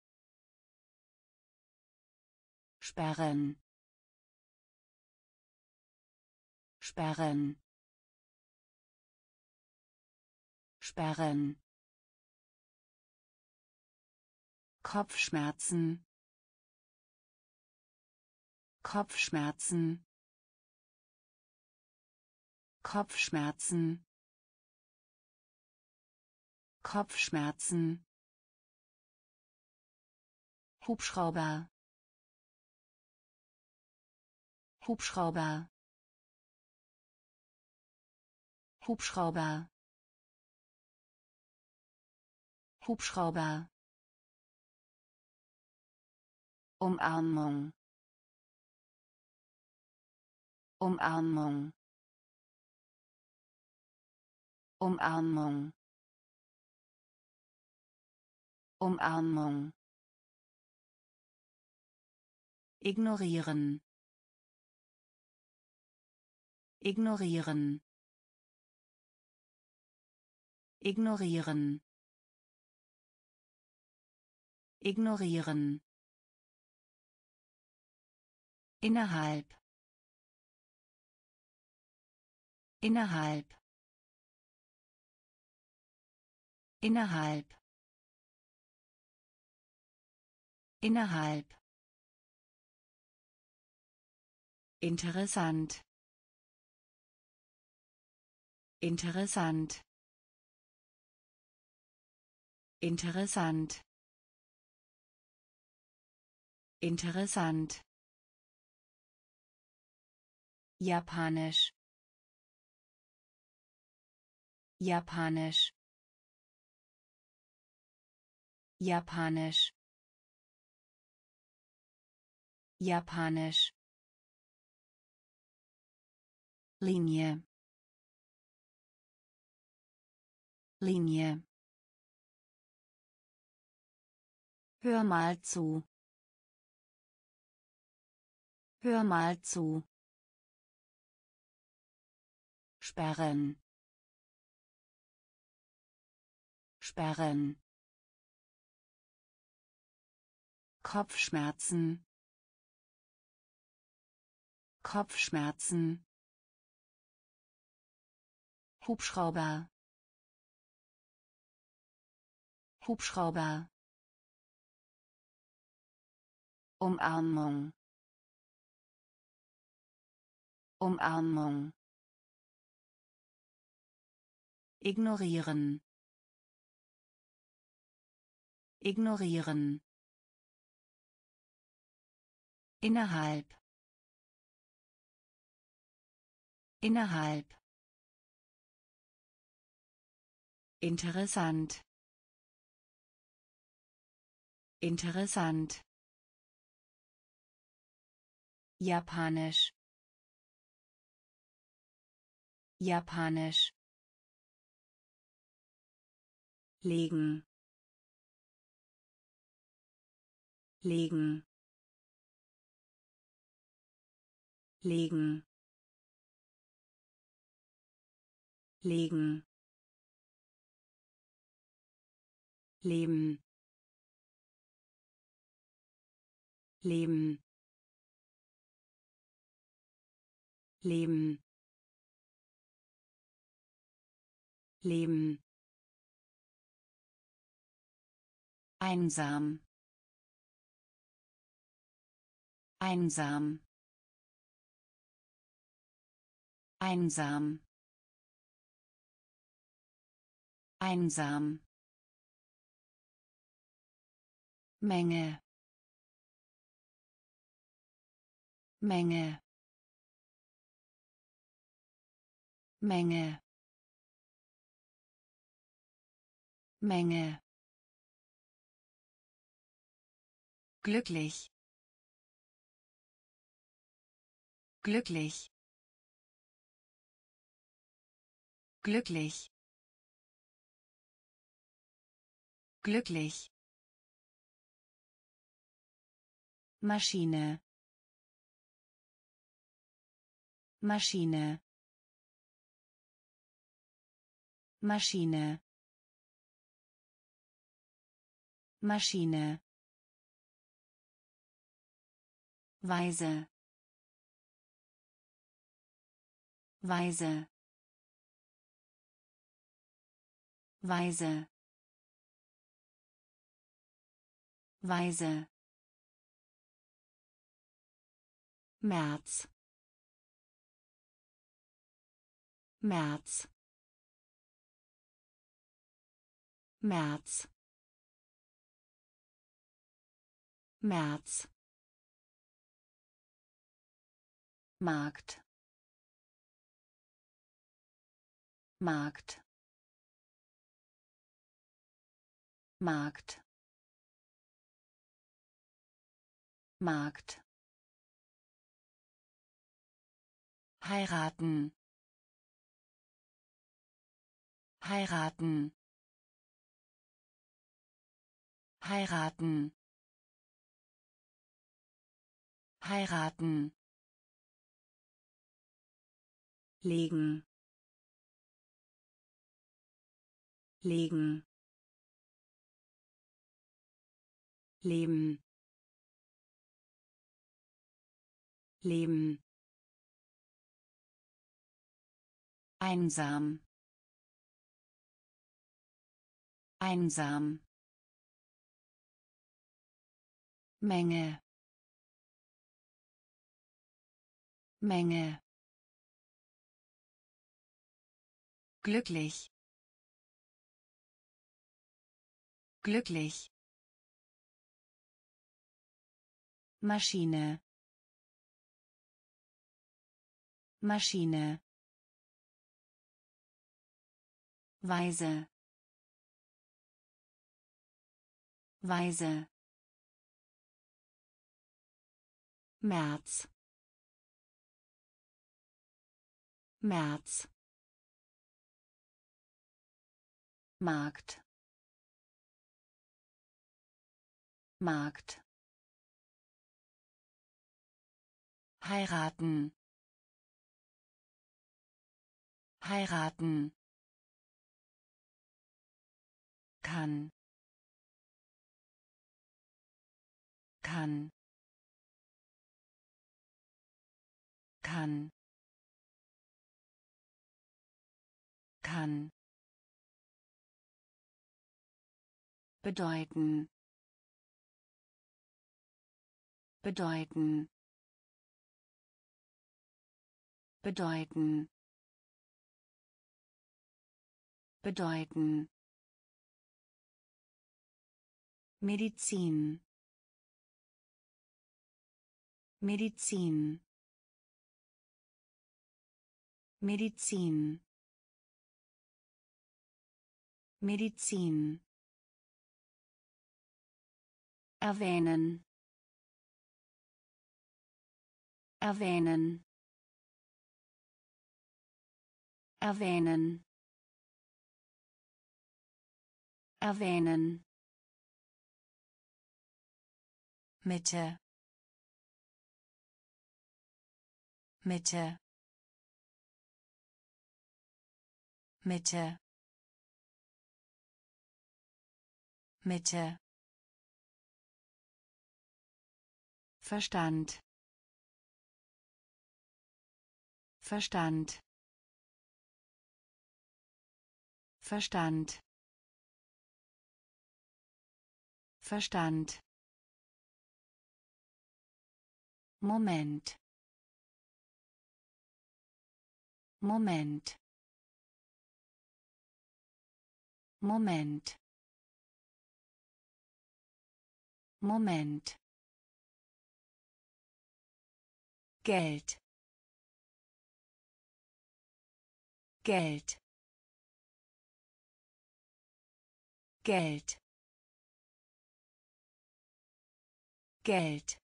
sperren, sperren, sperren, Kopfschmerzen, Kopfschmerzen, Kopfschmerzen, Kopfschmerzen, Hubschrauber. Hubschrauber. Hubschrauber. Hubschrauber. Umarmung. Umarmung. Umarmung. Umarmung. Ignorieren. Ignorieren. Ignorieren. Ignorieren. Innerhalb. Innerhalb. Innerhalb. Innerhalb. Interessant. Interessant. Interessant. Interessant. Japanisch. Japanisch. Japanisch. Japanisch. Linie. Linie. Hör mal zu. Hör mal zu. Sperren. Sperren. Kopfschmerzen. Kopfschmerzen. Hubschrauber. Hubschrauber. Umarmung. Umarmung. Ignorieren. Ignorieren. Innerhalb. Innerhalb. Interessant. Interessant. Japanisch. Japanisch. Legen. Legen. Legen. Legen. Leben. Leben. Leben. Leben. Einsam. Einsam. Einsam. Einsam. Menge. Menge. Menge. Menge. Glücklich. Glücklich. Glücklich. Glücklich. Maschine. Maschine. Maschine. Maschine. Weise. Weise. Weise. Weise. März. März. März. März Markt Markt Markt Markt heiraten heiraten heiraten heiraten legen legen leben leben einsam einsam Menge Menge glücklich glücklich Maschine Maschine Weise Weise März März Markt Markt heiraten heiraten kann kann kann kann bedeuten bedeuten bedeuten bedeuten Medizin Medizin Medizin Medizin erwähnen erwähnen erwähnen erwähnen Mitte Mitte Mitte Mitte Verstand Verstand Verstand Verstand Moment Moment Moment Moment Geld Geld Geld Geld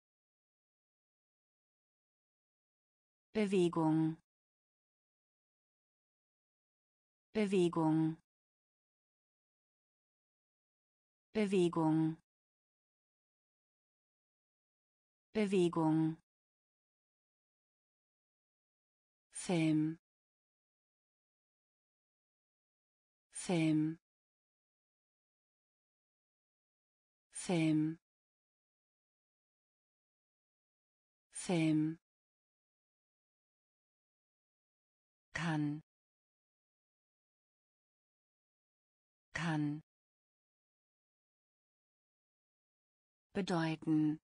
Bewegung Bewegung Bewegung Bewegung Film Film Film Film kann kann bedeuten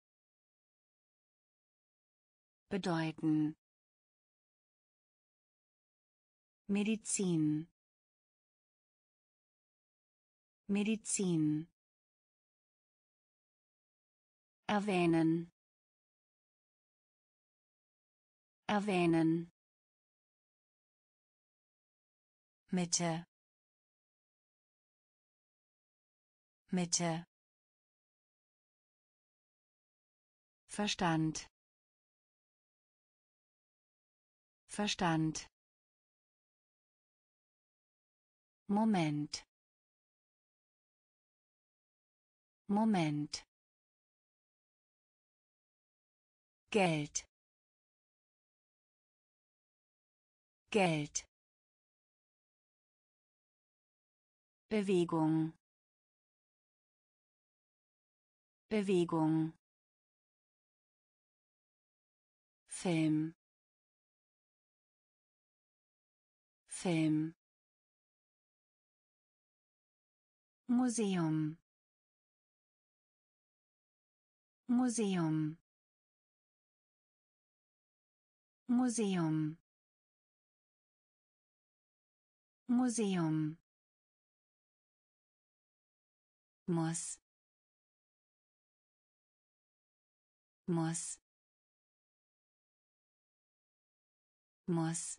bedeuten Medizin Medizin erwähnen, erwähnen, Mitte, Mitte, Verstand, Verstand, Moment, Moment, Geld, Geld, Bewegung, Bewegung, Film, Film, Museum, Museum, Museum, Museum, muss, muss, muss,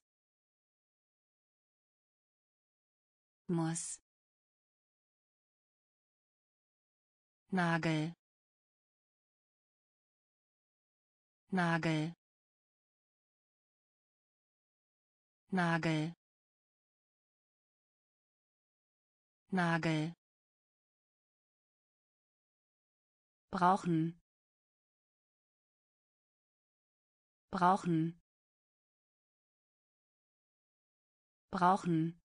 muss, Nagel, Nagel, Nagel, Nagel, brauchen, brauchen, brauchen,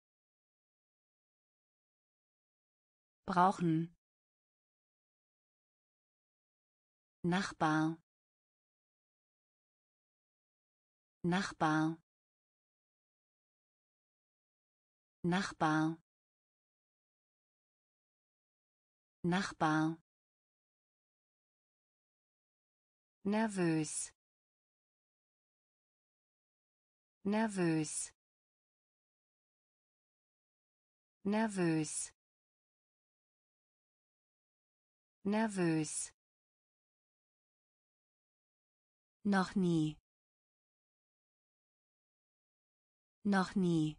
brauchen, Nachbar, Nachbar, Nachbar, Nachbar, nervös, nervös, nervös, nervös, noch nie, noch nie,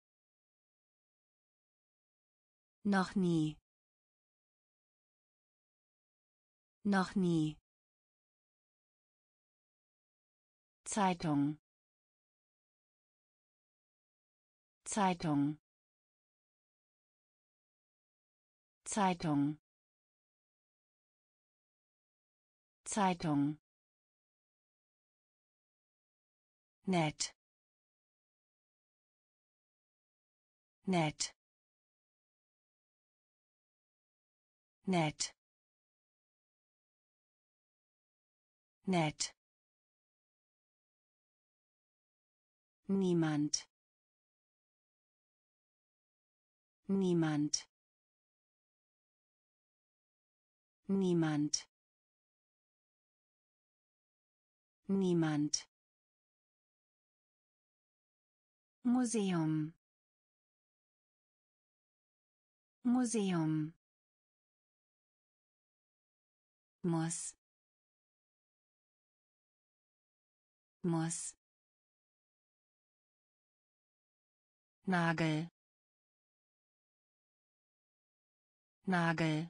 noch nie, noch nie, Zeitung, Zeitung, Zeitung, Zeitung, nett, nett, nett, nett, niemand, niemand, niemand, niemand, Museum, Museum, muss, muss, Nagel, Nagel,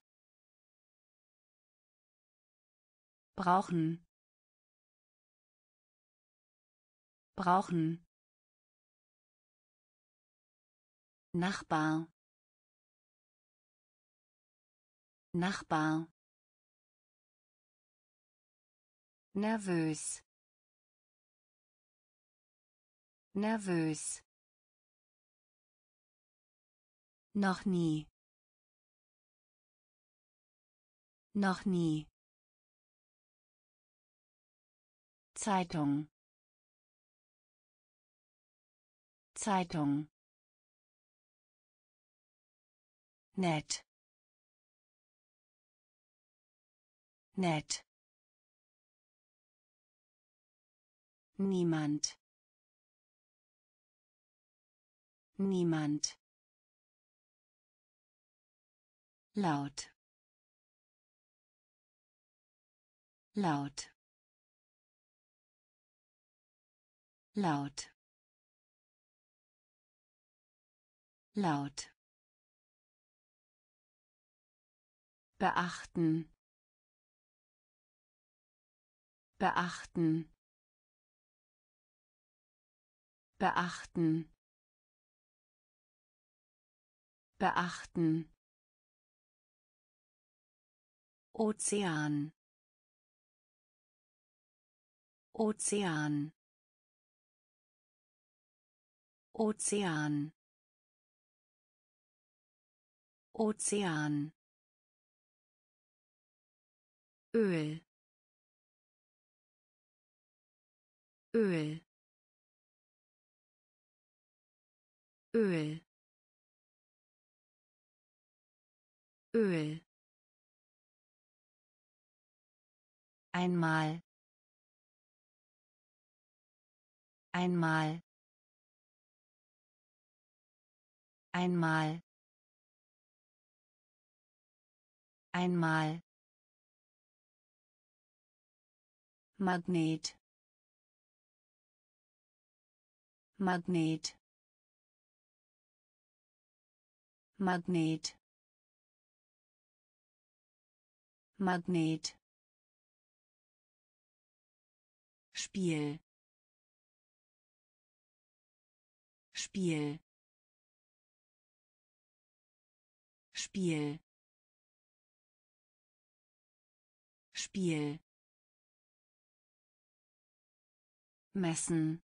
brauchen, brauchen, Nachbar, Nachbar, nervös, nervös, noch nie, noch nie, Zeitung, Zeitung, nett, nett, niemand, niemand, laut, laut, laut, laut, beachten, beachten, beachten, beachten, Ozean, Ozean, Ozean, Ozean, Öl, Öl, Öl, Öl, einmal, einmal, einmal, einmal, Magnet, Magnet, Magnet, Magnet, Spiel, Spiel, Spiel, Spiel, messen,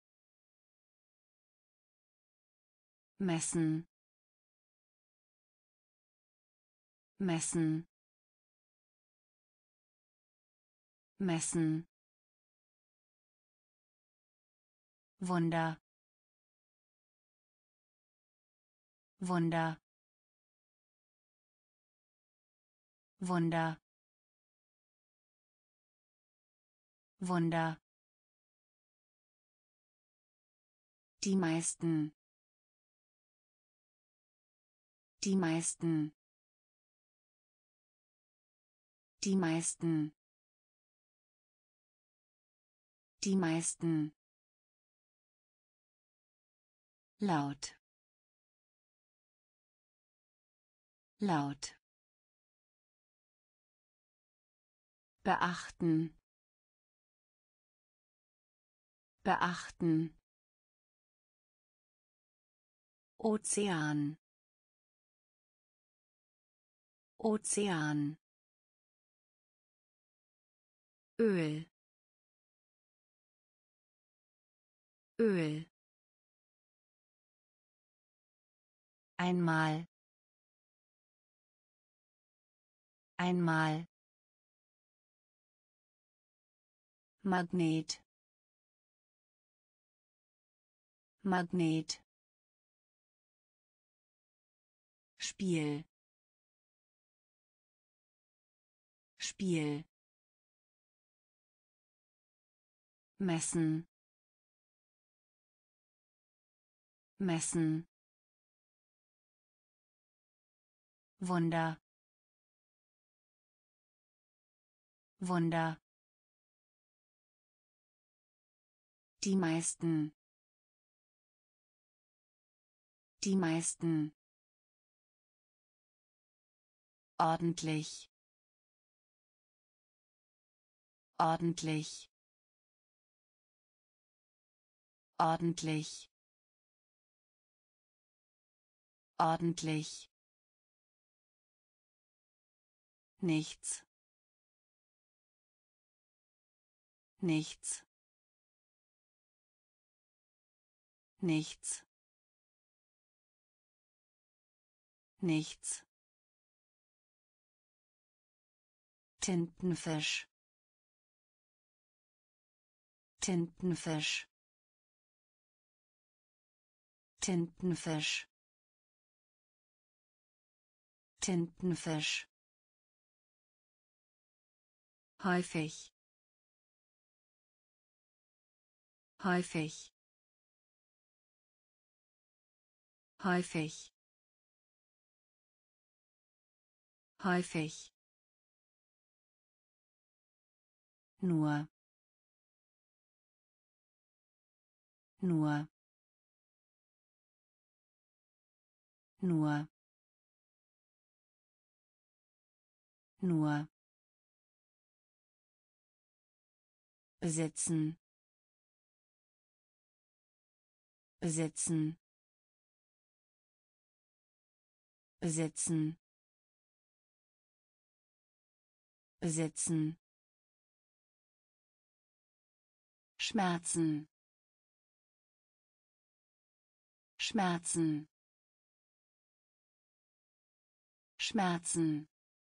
messen, messen, messen, Wunder, Wunder, Wunder, Wunder, die meisten, die meisten, die meisten, die meisten, laut, laut, beachten, beachten, Ozean, Ozean, Öl, Öl, einmal, einmal, Magnet, Magnet, Spiel, Spiel, messen, messen, Wunder, Wunder, die meisten, die meisten, ordentlich, ordentlich, ordentlich, ordentlich, nichts, nichts, nichts, nichts, Tintenfisch, Tintenfisch, Tintenfisch, Tintenfisch, häufig, häufig, häufig, häufig, nur nur nur nur besitzen besitzen besitzen besitzen Schmerzen Schmerzen Schmerzen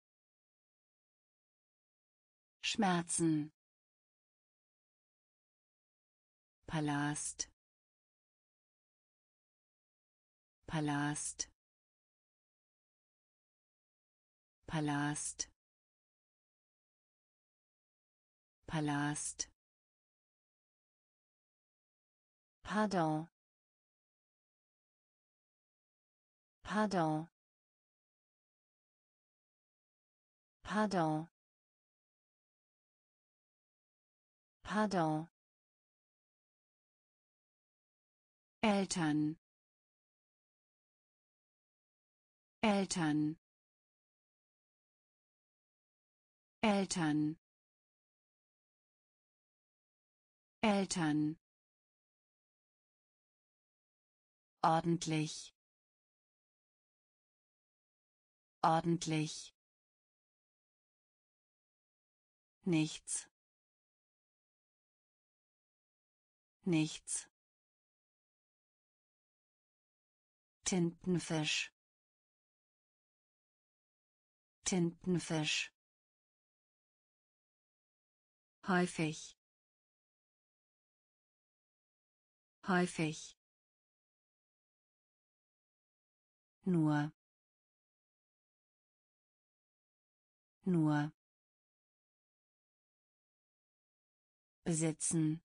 Schmerzen Palast Palast Palast Palast Pardon Pardon Pardon Pardon Eltern Eltern Eltern Eltern ordentlich ordentlich nichts nichts Tintenfisch Tintenfisch häufig häufig nur nur besitzen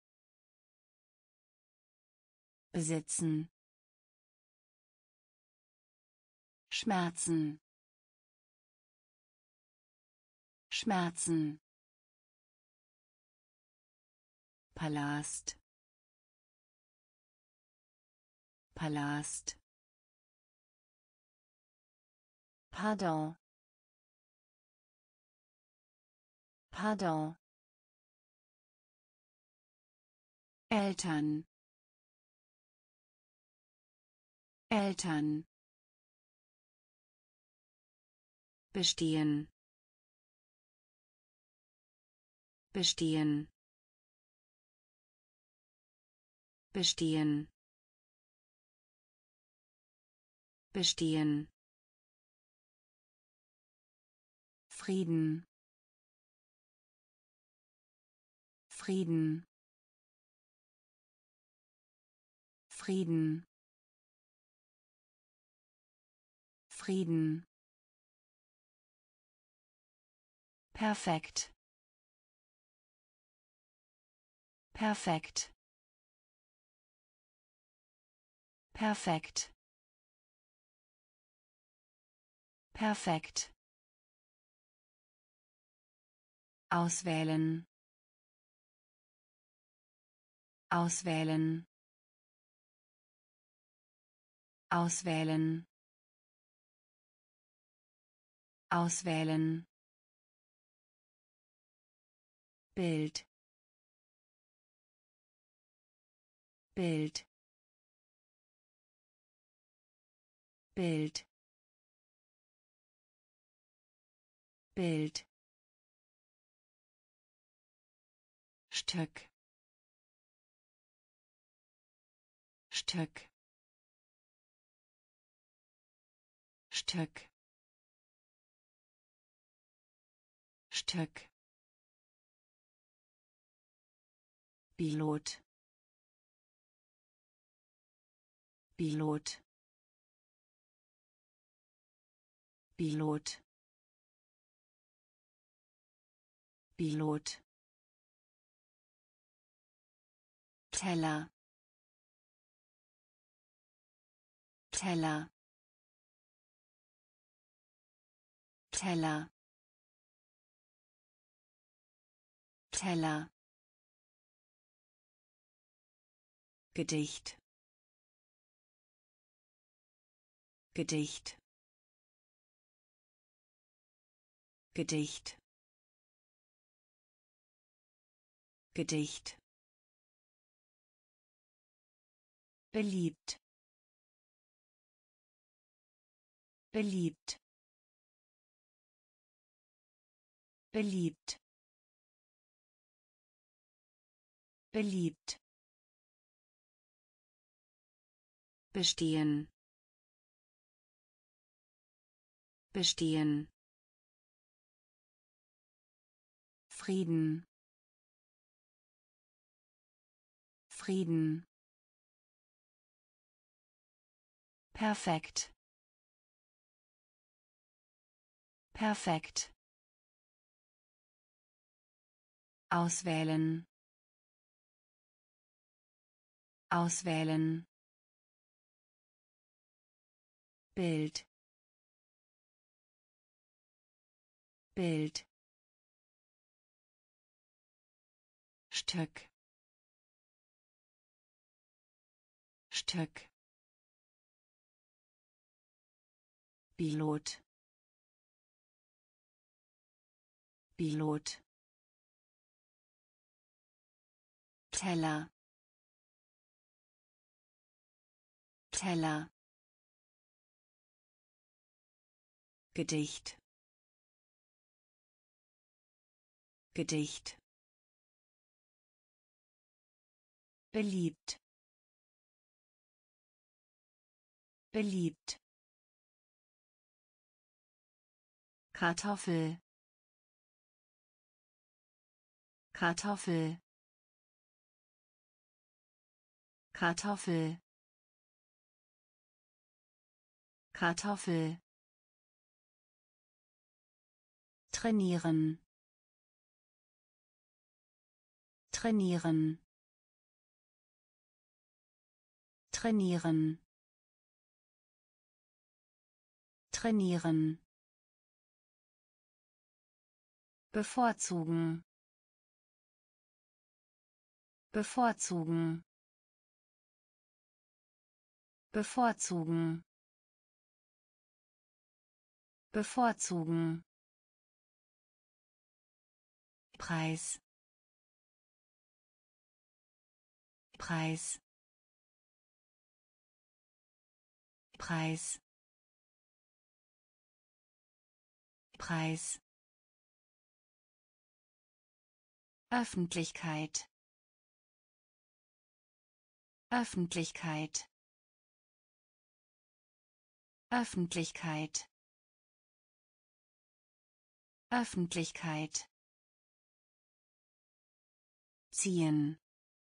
besitzen Schmerzen Schmerzen Palast Palast Pardon Pardon Eltern Eltern bestehen bestehen bestehen bestehen Frieden Frieden Frieden Frieden perfekt perfekt perfekt perfekt auswählen auswählen auswählen auswählen Bild Bild Bild Bild Stück Stück Stück Stück Pilot Pilot Pilot Pilot Teller Teller Teller Teller, Gedicht, Gedicht, Gedicht, Gedicht, beliebt, beliebt, beliebt, beliebt, bestehen, bestehen, Frieden, Frieden, perfekt, perfekt, auswählen, auswählen, Bild, Bild, Stück, Stück, Pilot, Pilot, Teller, Teller, Gedicht, Gedicht, beliebt, beliebt, Kartoffel, Kartoffel, Kartoffel, Kartoffel, trainieren, trainieren, trainieren, trainieren, bevorzugen, bevorzugen, bevorzugen, bevorzugen, Preis, Preis, Preis, Preis, Öffentlichkeit, Öffentlichkeit, Öffentlichkeit, Öffentlichkeit, ziehen,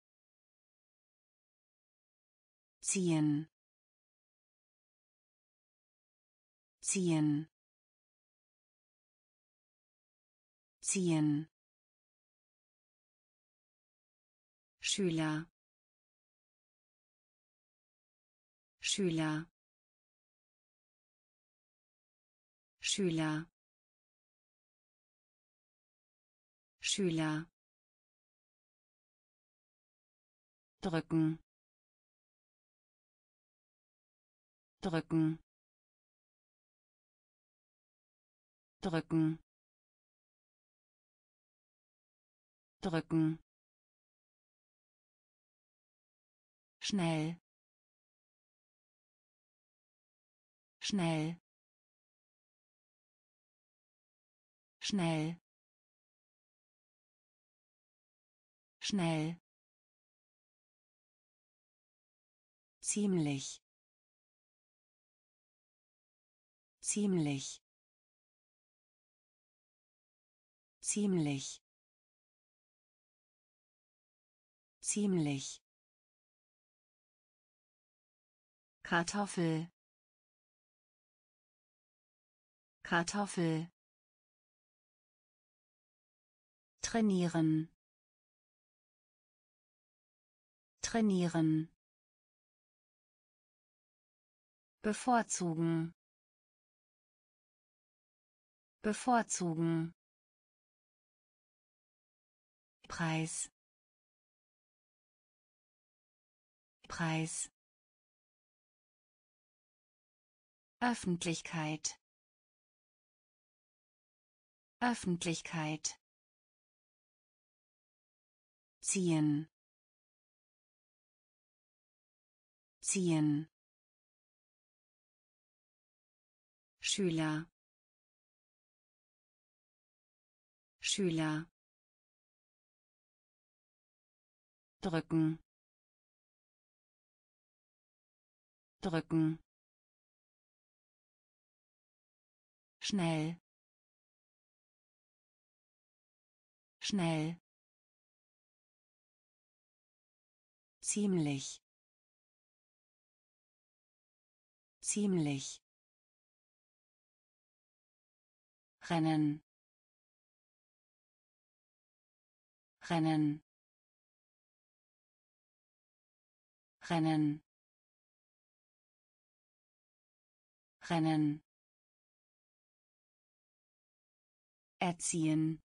ziehen, ziehen, ziehen, Schüler, Schüler, Schüler, Schüler, drücken, drücken, drücken, drücken, schnell, schnell, schnell, schnell, ziemlich, ziemlich, ziemlich, ziemlich, Kartoffel, Kartoffel, trainieren, trainieren, bevorzugen, bevorzugen, Preis, Preis, Öffentlichkeit, Öffentlichkeit, ziehen, ziehen, Schüler, Schüler, drücken, drücken, schnell, schnell, ziemlich, ziemlich, rennen, rennen, rennen, rennen, erziehen,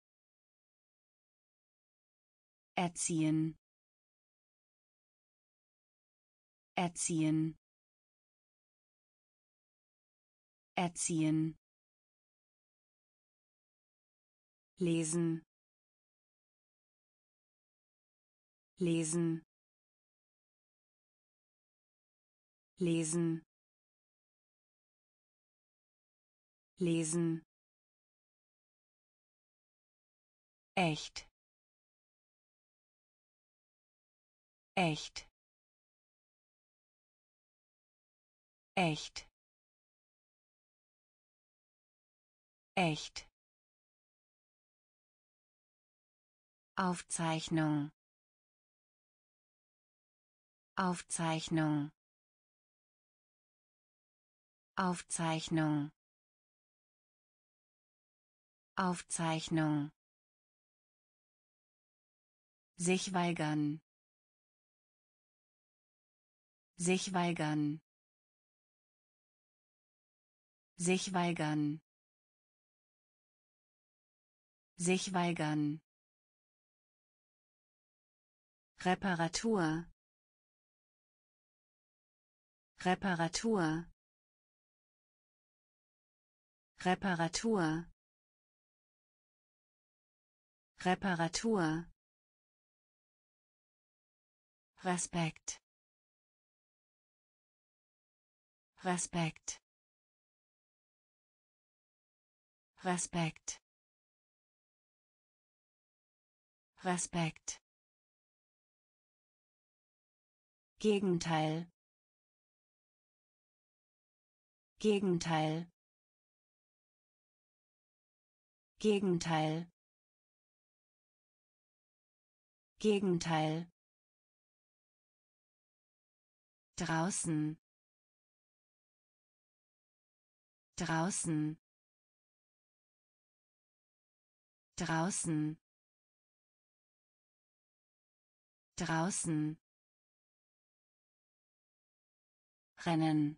erziehen, erziehen, erziehen, lesen, lesen, lesen, lesen, echt, echt, echt, echt, Aufzeichnung, Aufzeichnung, Aufzeichnung, Aufzeichnung, sich weigern, sich weigern, sich weigern, sich weigern, Reparatur, Reparatur, Reparatur, Reparatur, Respekt, Respekt, Respekt, Respekt, Gegenteil, Gegenteil, Gegenteil, Gegenteil, draußen, draußen, draußen, draußen, rennen,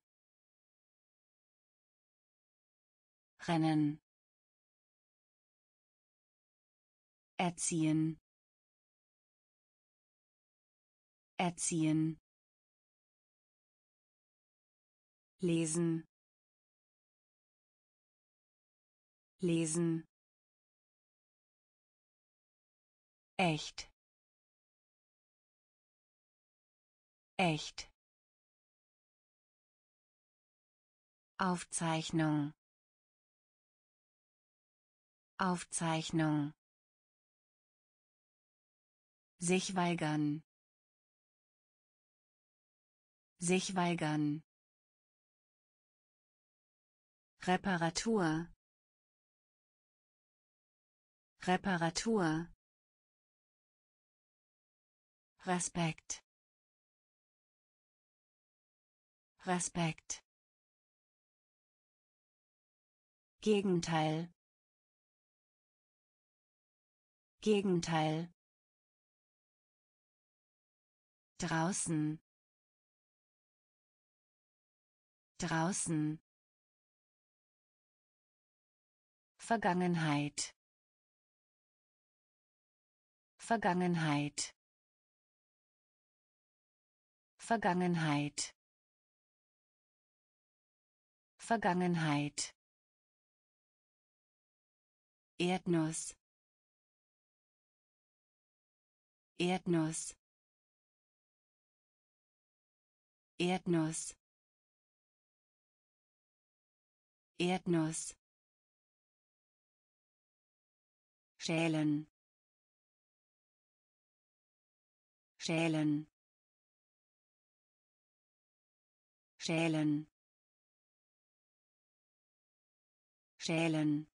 rennen, erziehen, erziehen, lesen, lesen, echt, echt, Aufzeichnung, Aufzeichnung, sich weigern, sich weigern, Reparatur, Reparatur, Respekt, Respekt, Gegenteil, Gegenteil, draußen, draußen, Vergangenheit, Vergangenheit. Vergangenheit. Vergangenheit. Erdnuss. Erdnuss. Erdnuss. Erdnuss. Schälen. Schälen. Schälen. Schälen.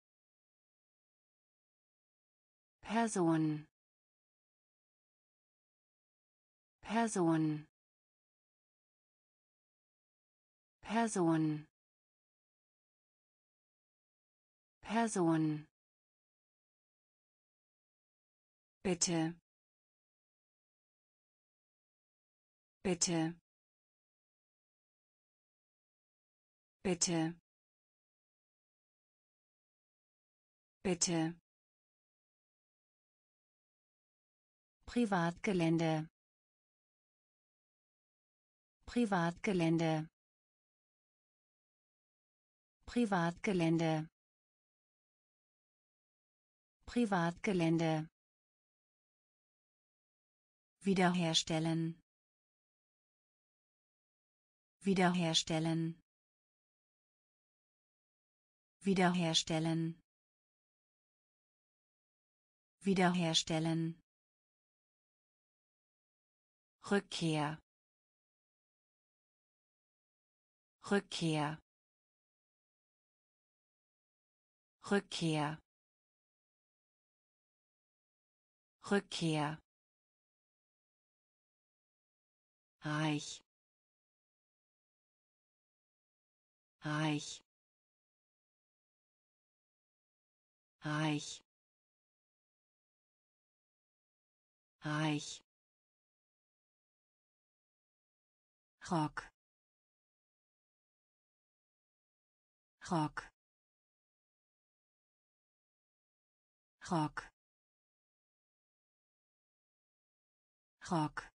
Person. Person. Person. Person. Bitte. Bitte. Bitte. Bitte. Privatgelände. Privatgelände. Privatgelände. Privatgelände. Wiederherstellen. Wiederherstellen. Wiederherstellen. Wiederherstellen. Rückkehr. Rückkehr. Rückkehr. Rückkehr. Reich. Reich. Reich. Reich. Rock. Rock. Rock. Rock.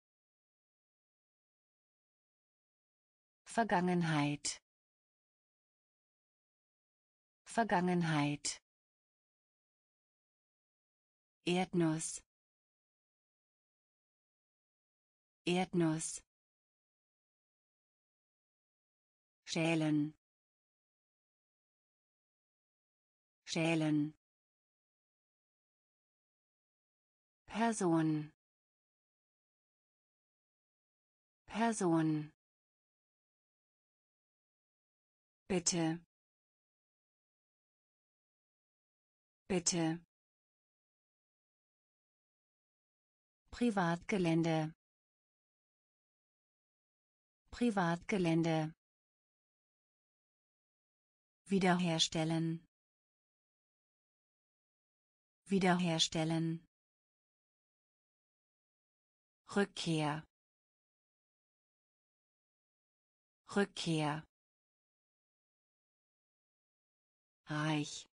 Vergangenheit. Vergangenheit. Erdnuss. Erdnuss. Schälen. Schälen. Person. Person. Bitte. Bitte. Privatgelände. Privatgelände. Wiederherstellen. Wiederherstellen. Rückkehr. Rückkehr. Reich.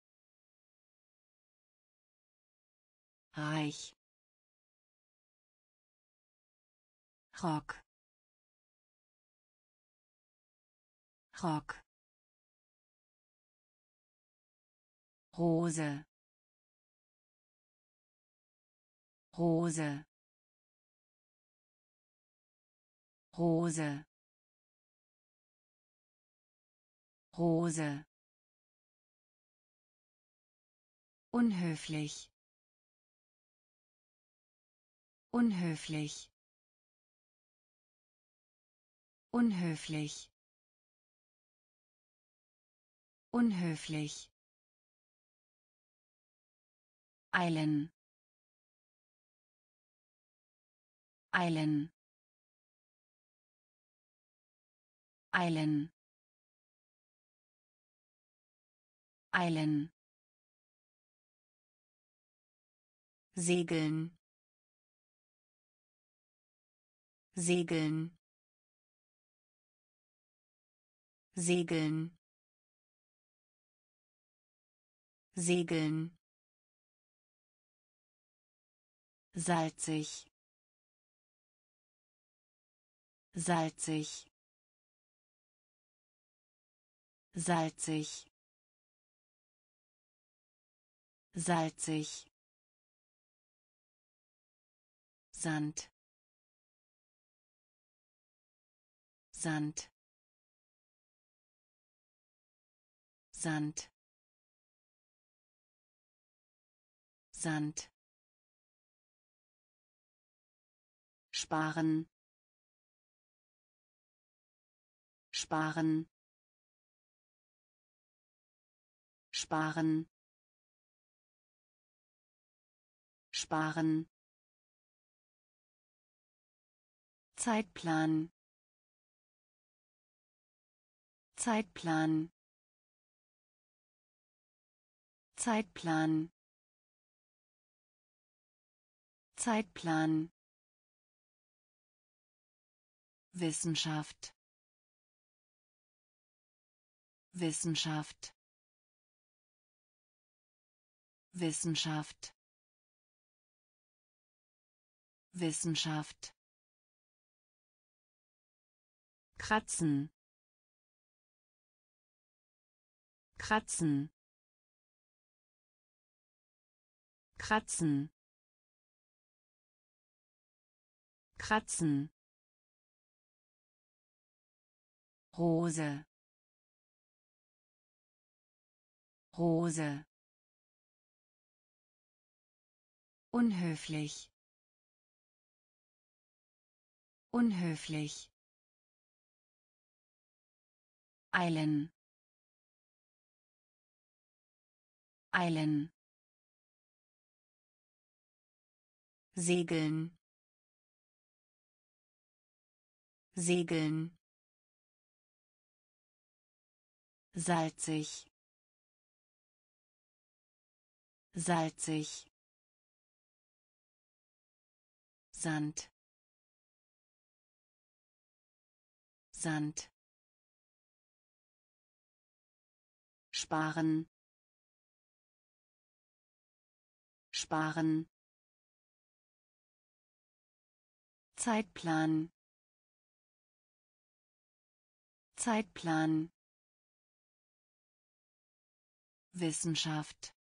Reich. Rock. Rock. Rose. Rose. Rose. Rose. Unhöflich. Unhöflich. Unhöflich. Unhöflich. Eilen. Eilen. Eilen. Eilen. Segeln. Segeln. Segeln. Segeln. salzig, salzig, salzig, salzig, Sand, Sand, Sand, Sand, sparen, sparen, sparen, sparen, Zeitplan, Zeitplan, Zeitplan, Zeitplan, Wissenschaft, Wissenschaft, Wissenschaft, Wissenschaft, kratzen, kratzen, kratzen, kratzen, Rose, Rose, unhöflich, unhöflich, eilen, eilen, segeln, segeln, salzig, salzig, Sand, Sand, sparen, sparen, Zeitplan, Zeitplan, Wissenschaft,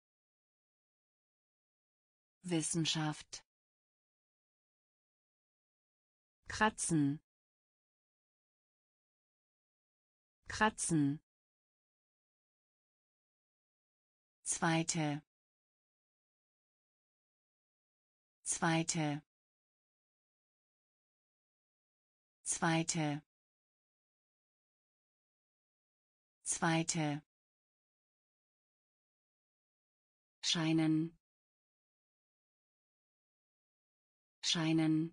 Wissenschaft, kratzen, kratzen, zweite, zweite, zweite, zweite, scheinen, scheinen,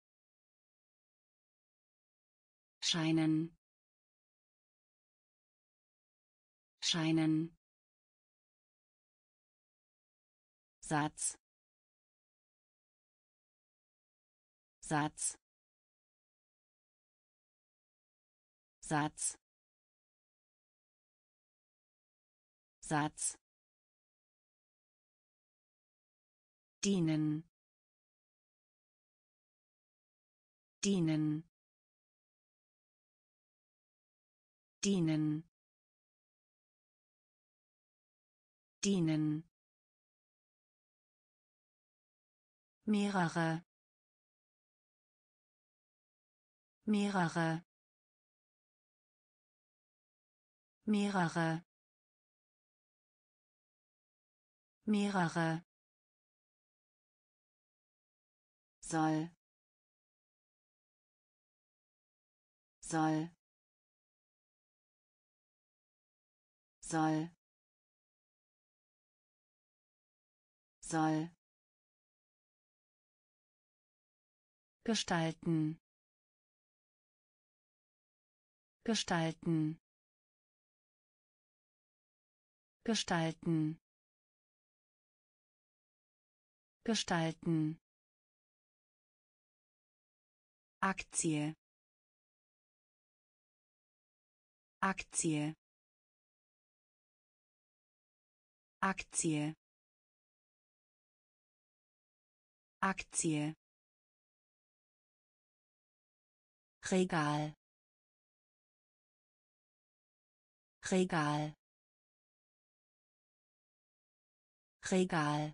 scheinen, scheinen, Satz, Satz, Satz, Satz, dienen, dienen, dienen, dienen, mehrere, mehrere, mehrere, mehrere, soll, soll, soll, soll, gestalten, gestalten, gestalten, gestalten, Aktie, Aktie, Aktie, Aktie, Regal, Regal, Regal,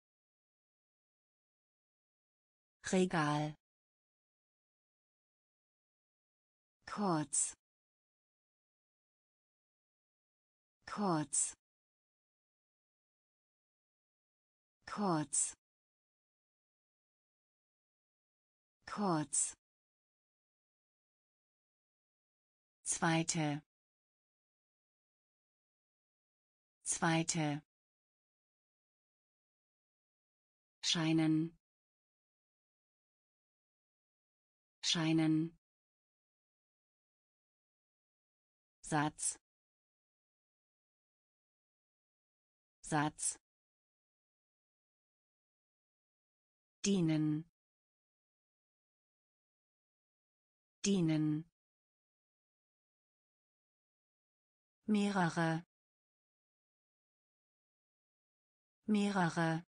Regal, kurz, kurz, kurz, kurz, zweite, zweite, scheinen, scheinen, Satz, Satz, dienen, dienen, mehrere, mehrere,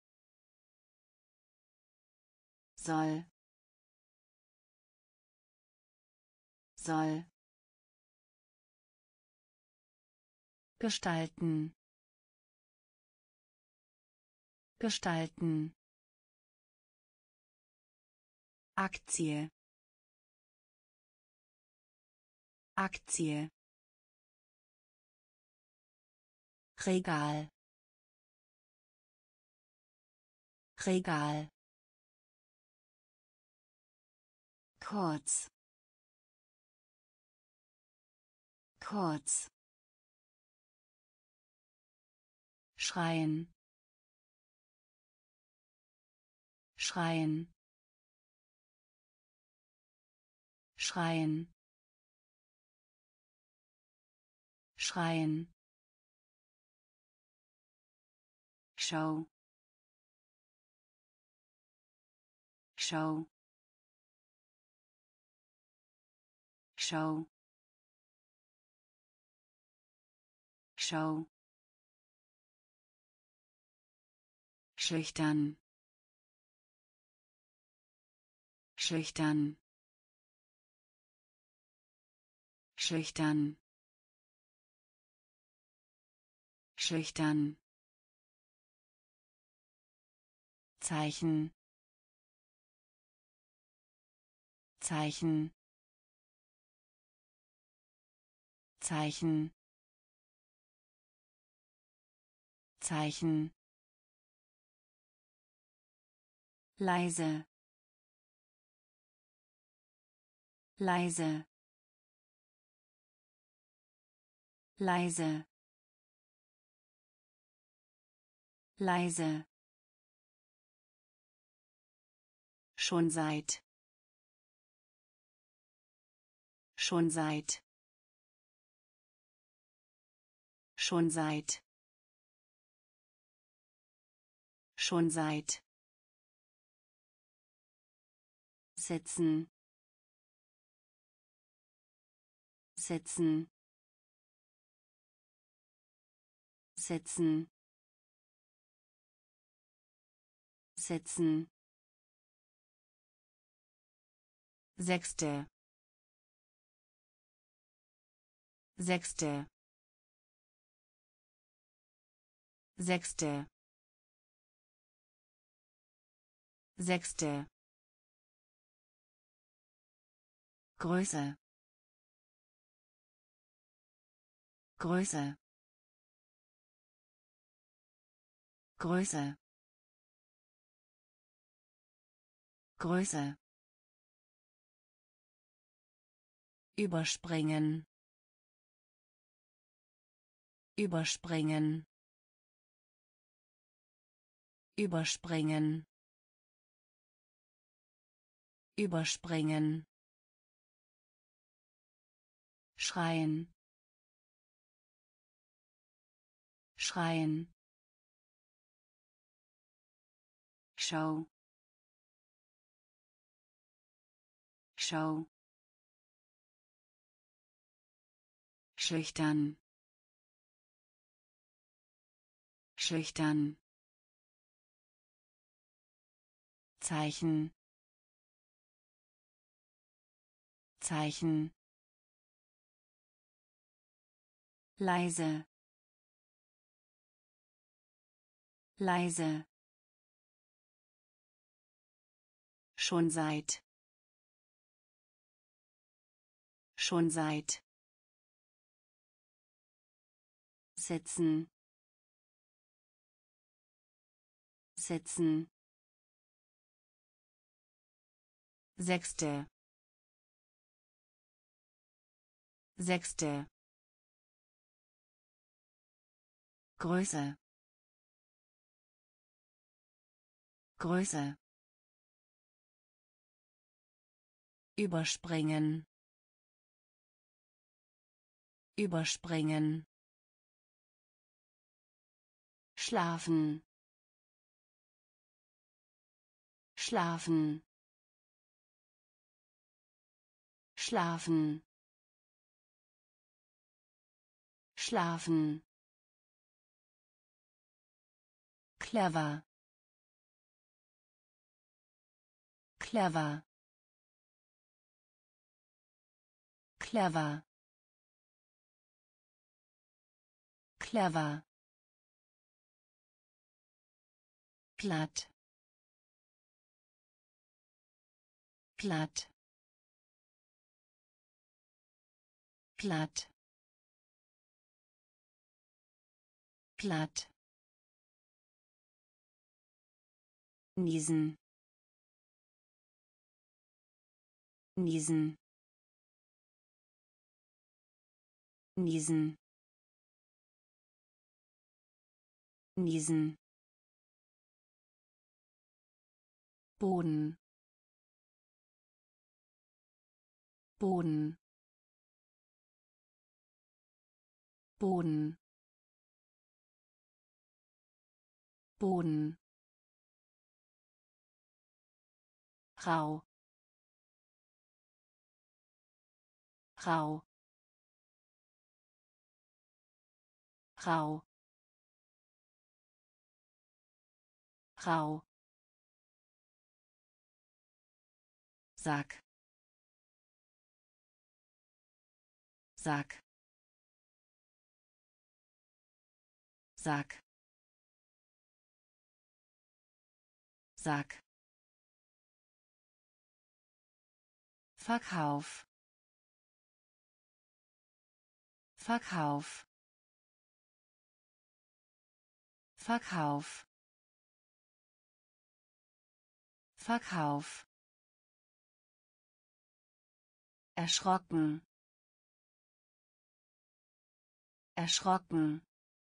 soll, soll, gestalten, gestalten, Aktie, Aktie, Regal, Regal, kurz, kurz, schreien, schreien, schreien, schreien, Schau, Schau, Schau, Schau, schüchtern, schüchtern, schüchtern, schüchtern, Zeichen, Zeichen, Zeichen, Zeichen, leise, leise, leise, leise, schon seit, schon seit, schon seit, schon seit, setzen, setzen, setzen, setzen, sechste, sechste, sechste, sechste, Größe, Größe, Größe, Größe, überspringen, überspringen, überspringen, überspringen, schreien, schreien, Schau, Schau, schüchtern, schüchtern, Zeichen, Zeichen, leise, leise, schon seit, sitzen, sitzen, sechste, sechste, Größe, Größe, überspringen, überspringen, schlafen, schlafen, schlafen, schlafen, clever, clever, clever, clever, platt, platt, platt, platt, niesen, niesen, niesen, niesen, Boden, Boden, Boden, Boden, rau, rau, rau, rau, Sack, Sack, Sack, Sack, Verkauf, Verkauf, Verkauf, Verkauf, erschrocken, erschrocken,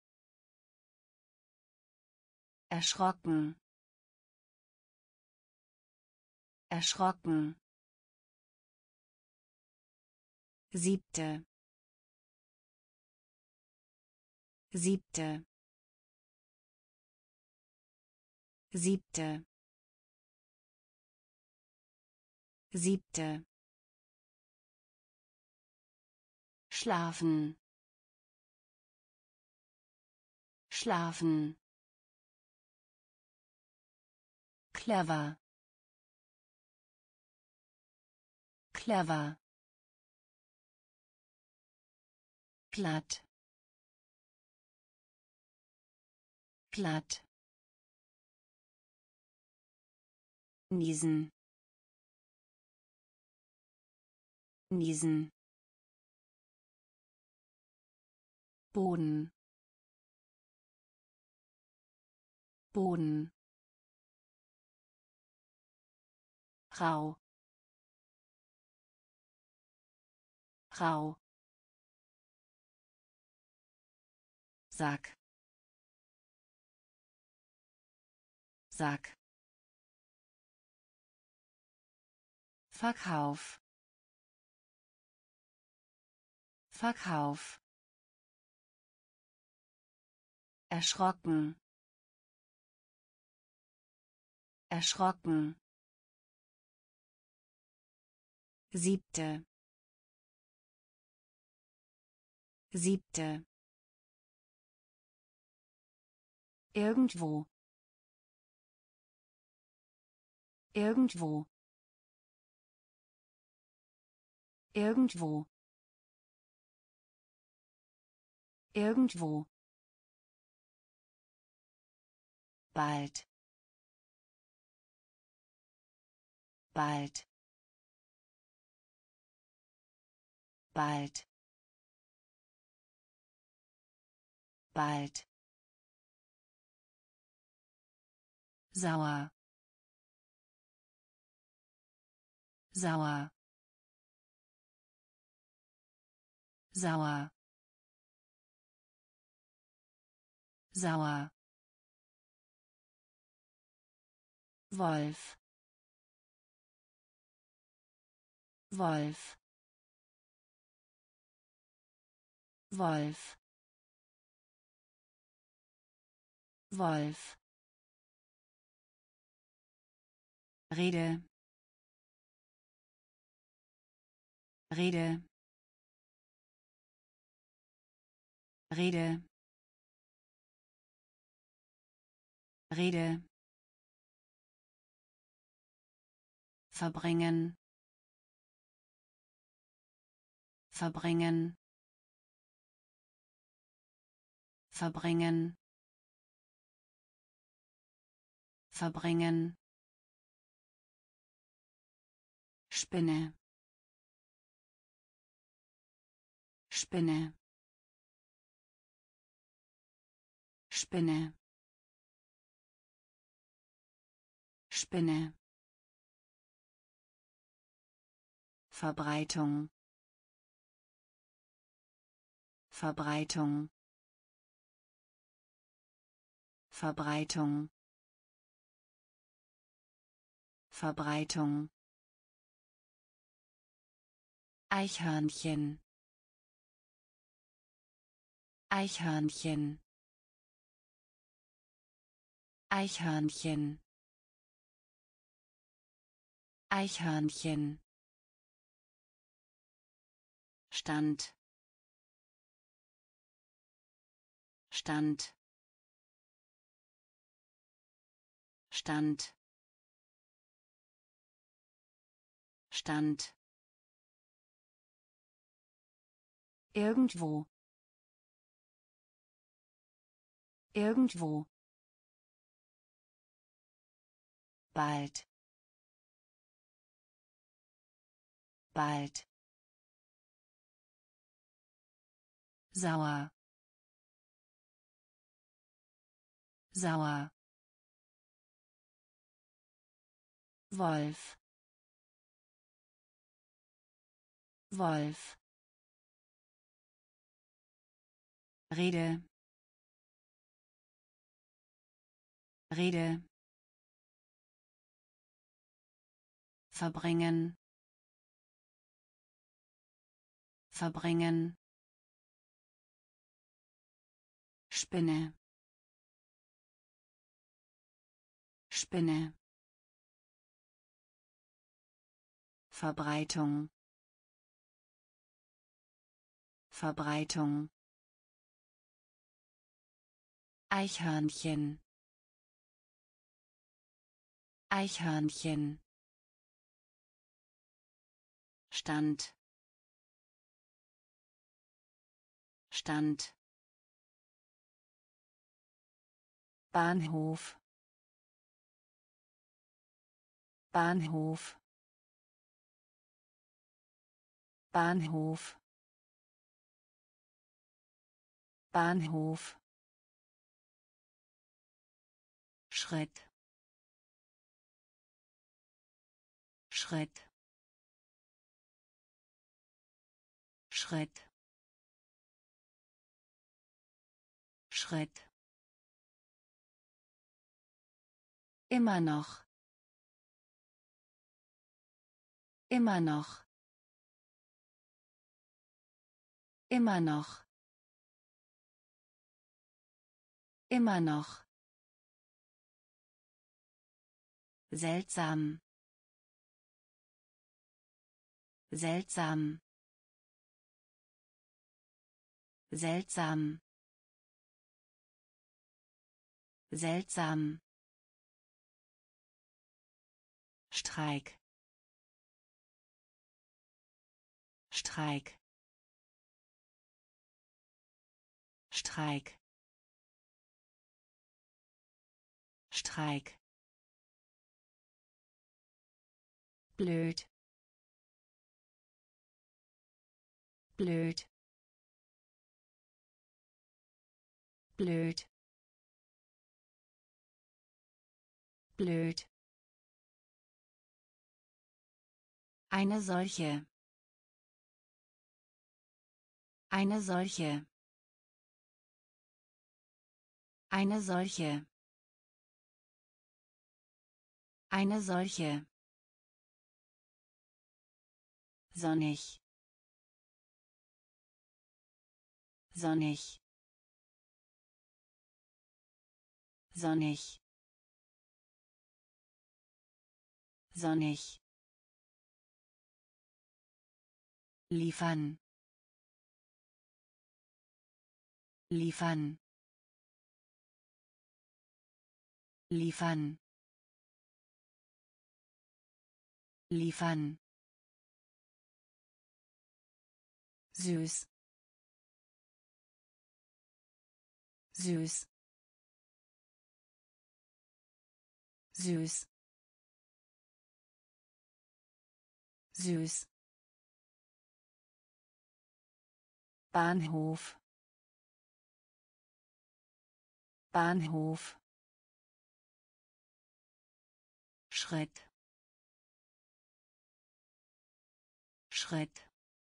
erschrocken, erschrocken, siebte, siebte, siebte, siebte, schlafen, schlafen, clever, clever, platt, platt, niesen, niesen, Boden, Boden, rau, rau, Sack, Sack, Verkauf, Verkauf, erschrocken, erschrocken, siebte, siebte, irgendwo, Irgendwo. Irgendwo. Irgendwo. Bald. Bald. Bald. Bald. Sauer. Sauer. Sauer. Sauer. Wolf. Wolf. Wolf. Wolf. Rede. Rede. Rede. Rede. Verbringen. Verbringen. Verbringen. Verbringen. Spinne. Spinne. Spinne. Spinne. Verbreitung. Verbreitung. Verbreitung. Verbreitung. Eichhörnchen. Eichhörnchen. Eichhörnchen. Eichhörnchen. Stand. Stand. Stand. Stand. Irgendwo. Irgendwo. Bald. Bald. Sauer. Sauer. Wolf. Wolf. Rede. Rede. Verbringen. Verbringen. Spinne. Spinne. Verbreitung. Verbreitung. Eichhörnchen. Eichhörnchen. Stand. Stand. Bahnhof. Bahnhof. Bahnhof. Bahnhof. Schritt. Schritt. Schritt. Schritt. Immer noch. Immer noch. Immer noch. Immer noch. Seltsam. Seltsam. Seltsam. Seltsam. Streik, Streik, Streik, Streik, blöd, blöd, blöd, blöd. Eine solche. Eine solche. Eine solche. Eine solche. Sonnig. Sonnig. Sonnig. Sonnig. Liefern. Liefern. Liefern. Liefern. Süß. Süß. Süß. Süß. Bahnhof. Bahnhof. Schritt. Schritt.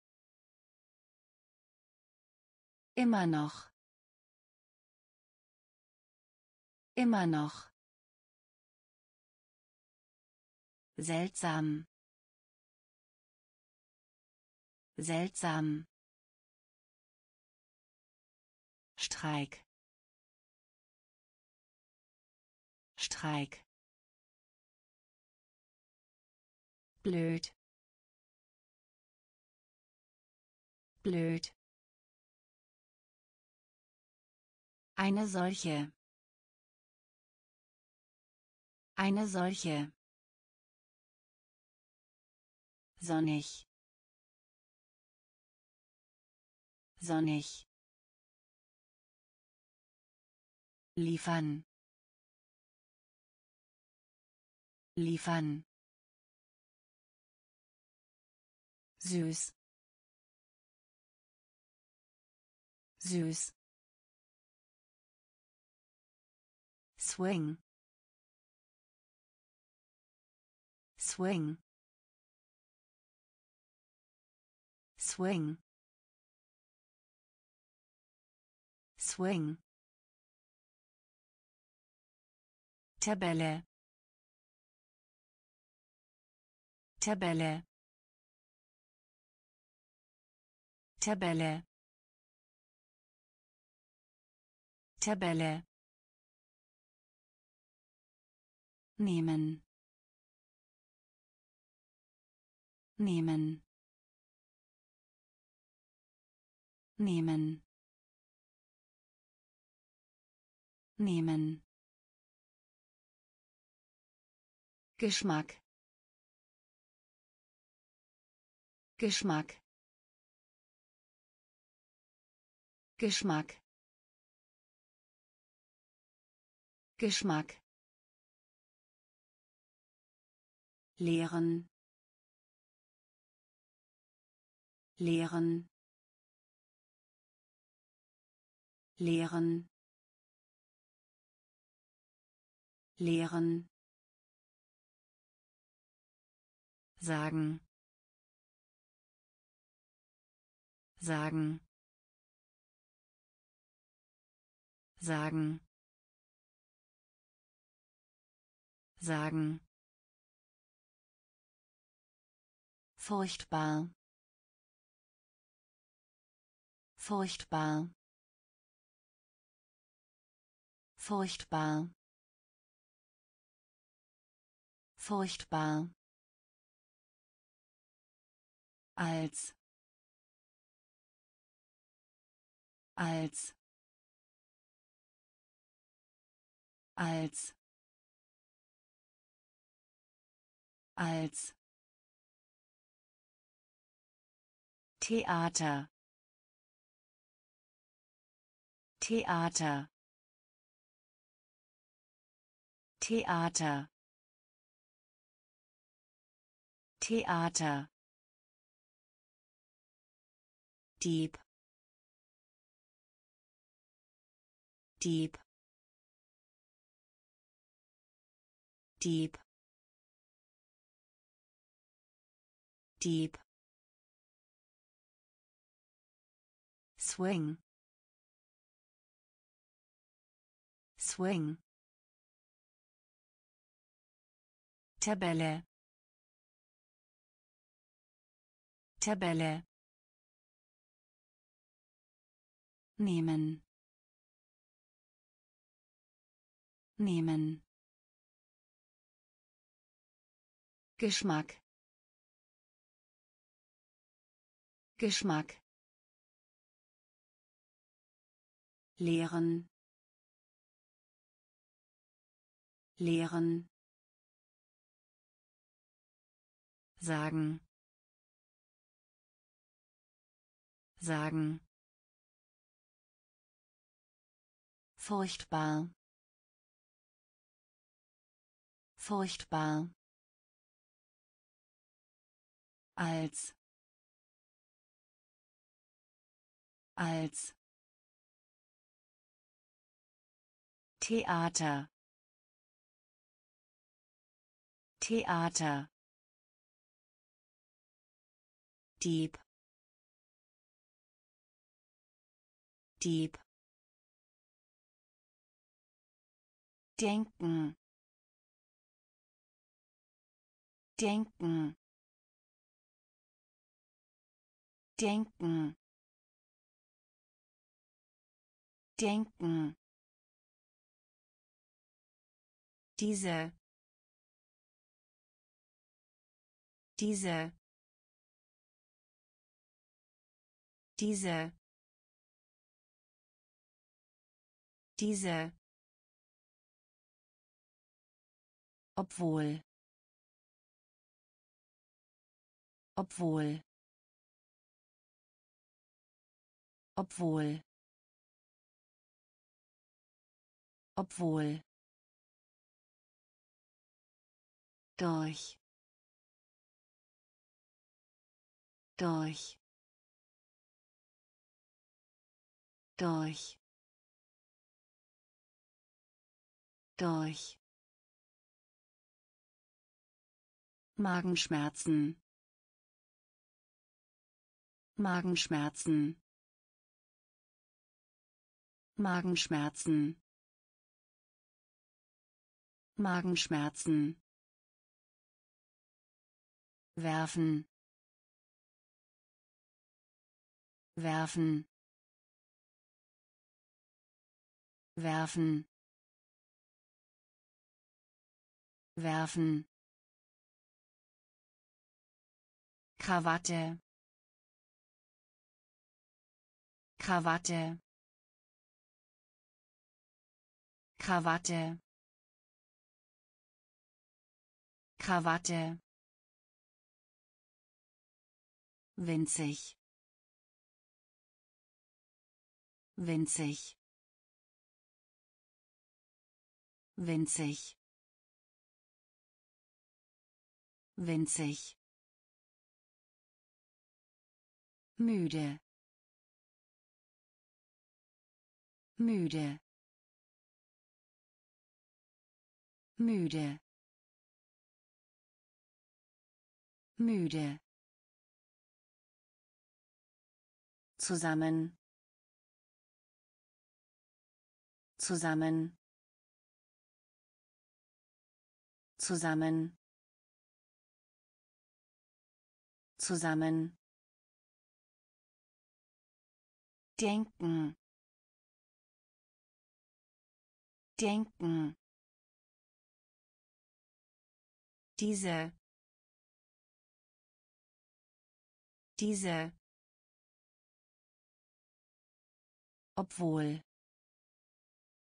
Immer noch. Immer noch. Seltsam. Seltsam. Streik. Streik. Blöd. Blöd. Eine solche. Eine solche. Sonnig. Sonnig. Liefern. Liefern. Süß. Süß. Swing. Swing. Swing. Swing. Tabelle. Tabelle. Tabelle. Tabelle. Nehmen. Nehmen. Nehmen. Nehmen. Geschmack. Geschmack. Geschmack. Geschmack. Lehren. Lehren. Lehren. Lehren. Sagen. Sagen. Sagen. Sagen. Furchtbar. Furchtbar. Furchtbar. Furchtbar. Als. Als. Als. als Theater Theater Theater Theater Dieb Dieb Dieb Dieb Swing Swing Tabelle Tabelle nehmen nehmen Geschmack Geschmack lehren lehren sagen sagen furchtbar furchtbar als Theater Theater Dieb Dieb denken denken denken denken diese diese diese diese obwohl obwohl obwohl obwohl durch durch durch durch Magenschmerzen Magenschmerzen Magenschmerzen Magenschmerzen werfen werfen werfen werfen Krawatte Krawatte Krawatte Krawatte winzig winzig winzig winzig müde müde müde müde zusammen zusammen zusammen zusammen denken denken diese obwohl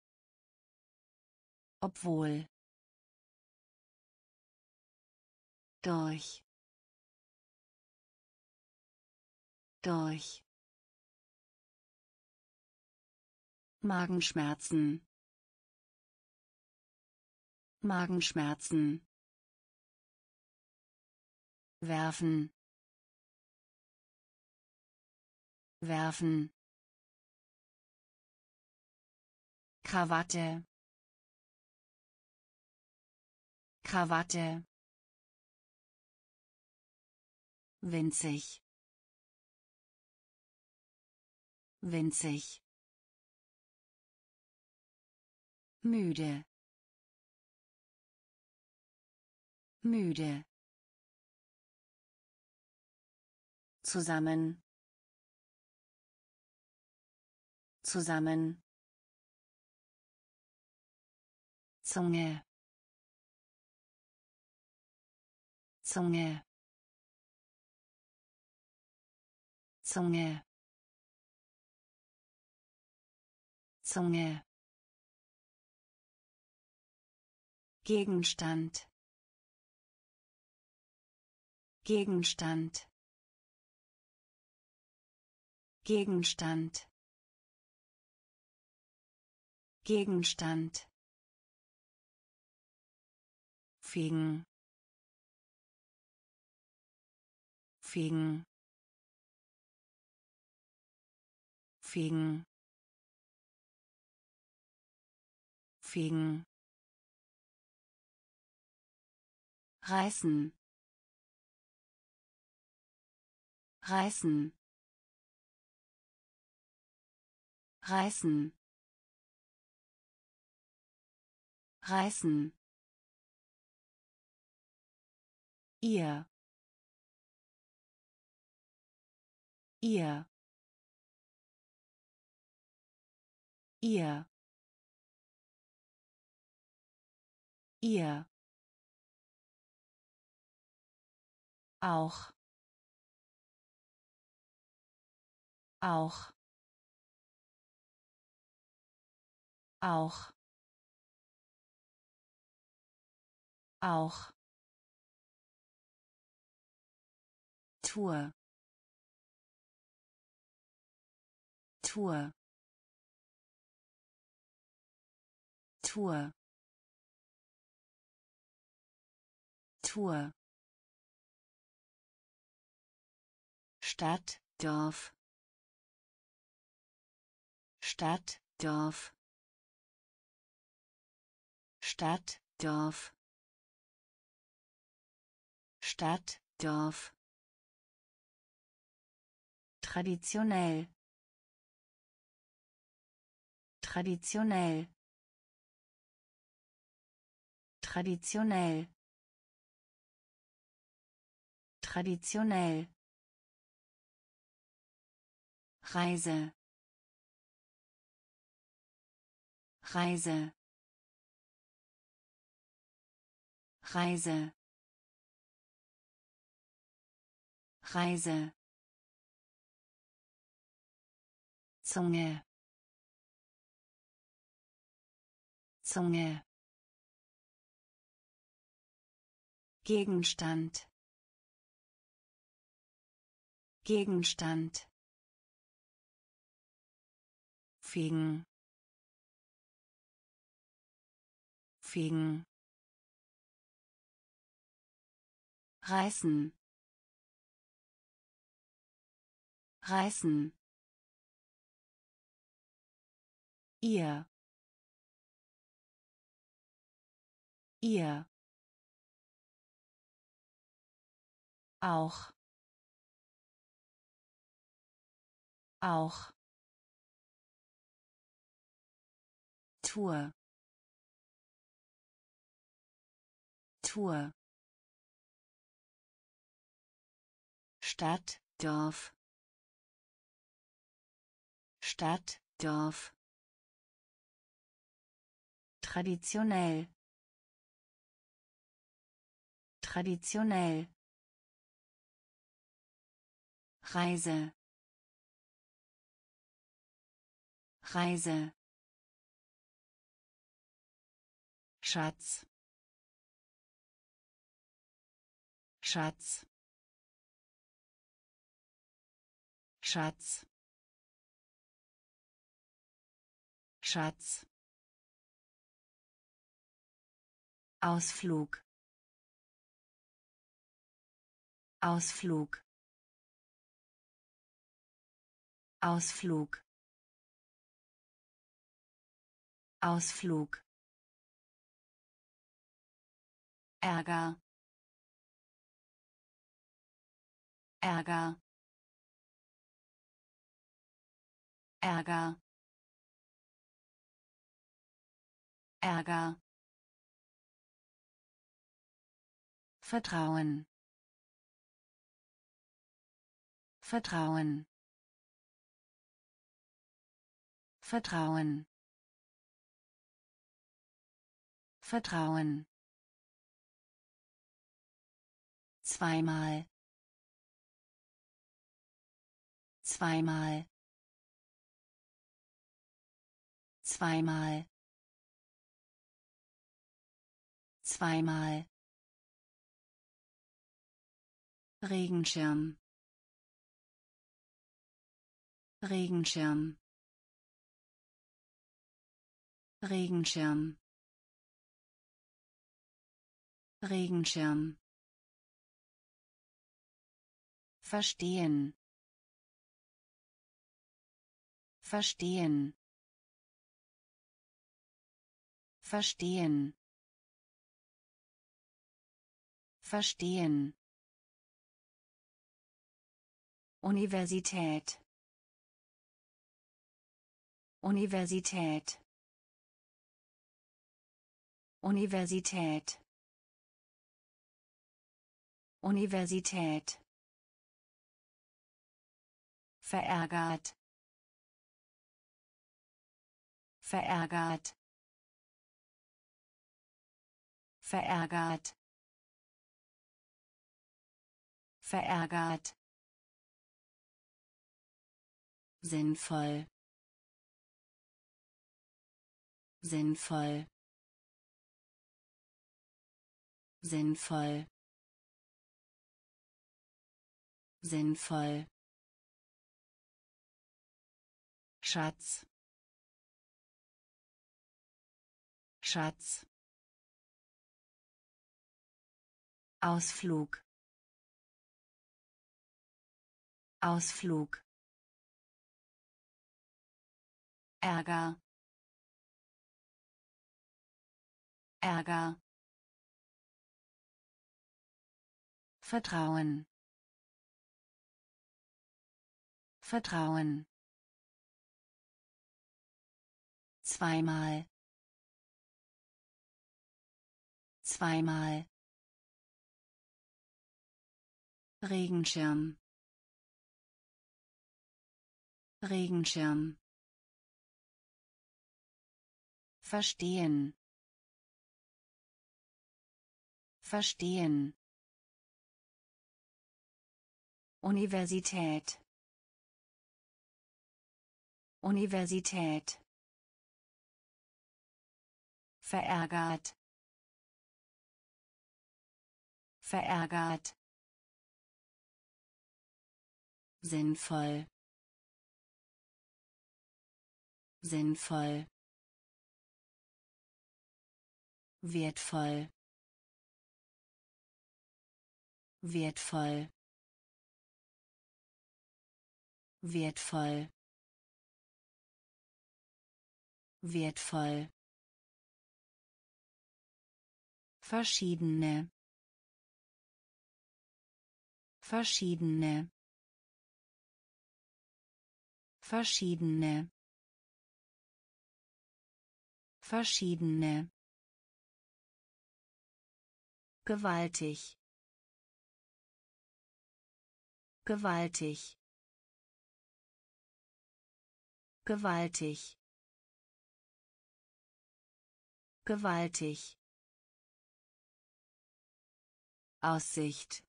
obwohl durch, durch, Magenschmerzen, Magenschmerzen, werfen, werfen, Krawatte, Krawatte, winzig, winzig, müde, müde, zusammen, zusammen, Zunge, Zunge, Zunge, Zunge, Gegenstand, Gegenstand, Gegenstand, Gegenstand, fegen, fegen, fegen, fegen, reißen, reißen, reißen, reißen, ihr, ihr, ihr, ihr, auch, auch, auch, auch, Tour, Tour, Tour, Tour, Stadt, Dorf, Stadt, Dorf, Stadt, Dorf, Stadt, Dorf, traditionell, traditionell, traditionell, traditionell, Reise, Reise, Reise, Reise, Zunge, Zunge, Gegenstand, Gegenstand, fegen, fegen, reißen, reißen, ihr, ihr, auch, auch, Tour, Tour, Stadt, Dorf, Stadt, Dorf, traditionell, traditionell, Reise, Reise, Schatz, Schatz, Schatz, Schatz, Ausflug, Ausflug, Ausflug, Ausflug, Ärger, Ärger, Ärger, Ärger, Vertrauen, Vertrauen, Vertrauen, Vertrauen, zweimal, zweimal, zweimal, zweimal, Regenschirm, Regenschirm, Regenschirm, Regenschirm, verstehen, verstehen, verstehen, verstehen, Universität, Universität, Universität, Universität, verärgert, verärgert, verärgert, verärgert, sinnvoll, sinnvoll, sinnvoll, sinnvoll, Schatz, Schatz, Ausflug, Ausflug, Ärger, Ärger, Vertrauen, Vertrauen, zweimal, zweimal, Regenschirm, Regenschirm, verstehen, verstehen, Universität, Universität, verärgert, verärgert, sinnvoll, sinnvoll, wertvoll, wertvoll, wertvoll, wertvoll, verschiedene, verschiedene, verschiedene, verschiedene, gewaltig, gewaltig, gewaltig, gewaltig, Aussicht,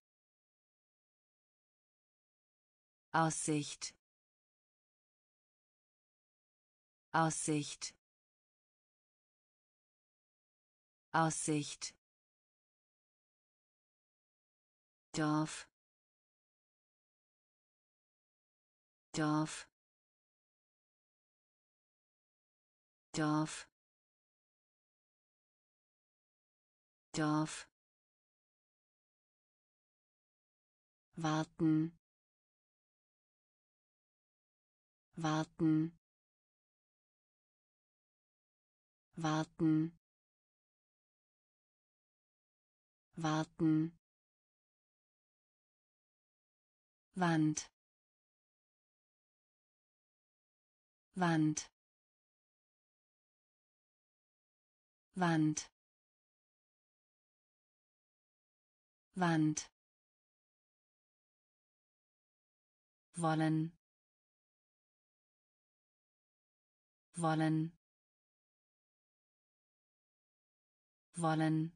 Aussicht, Aussicht, Aussicht, Dorf, Dorf, Dorf, Dorf, warten, warten, warten, warten, Wand, Wand, Wand, Wand, wollen, wollen, wollen,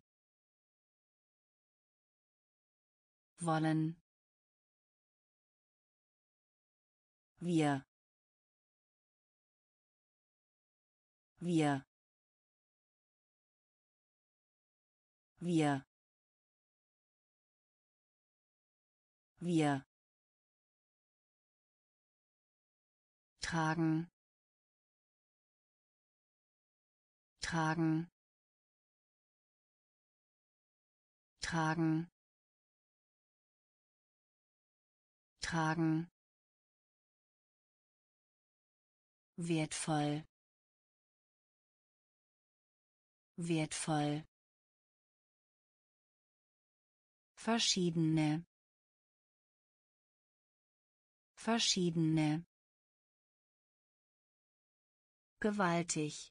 wollen, wir, wir, wir, wir, tragen, tragen, tragen, tragen, wertvoll, wertvoll, verschiedene, verschiedene, gewaltig,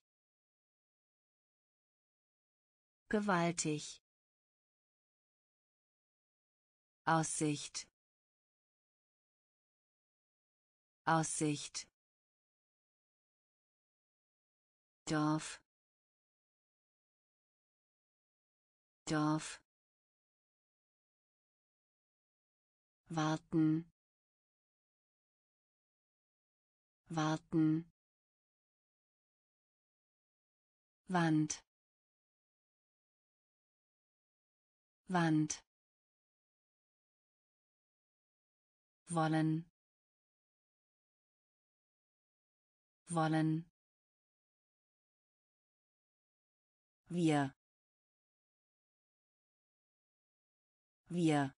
gewaltig, Aussicht, Aussicht, Dorf, Dorf, warten, warten, Wand, Wand, wollen, wollen, wir, wir,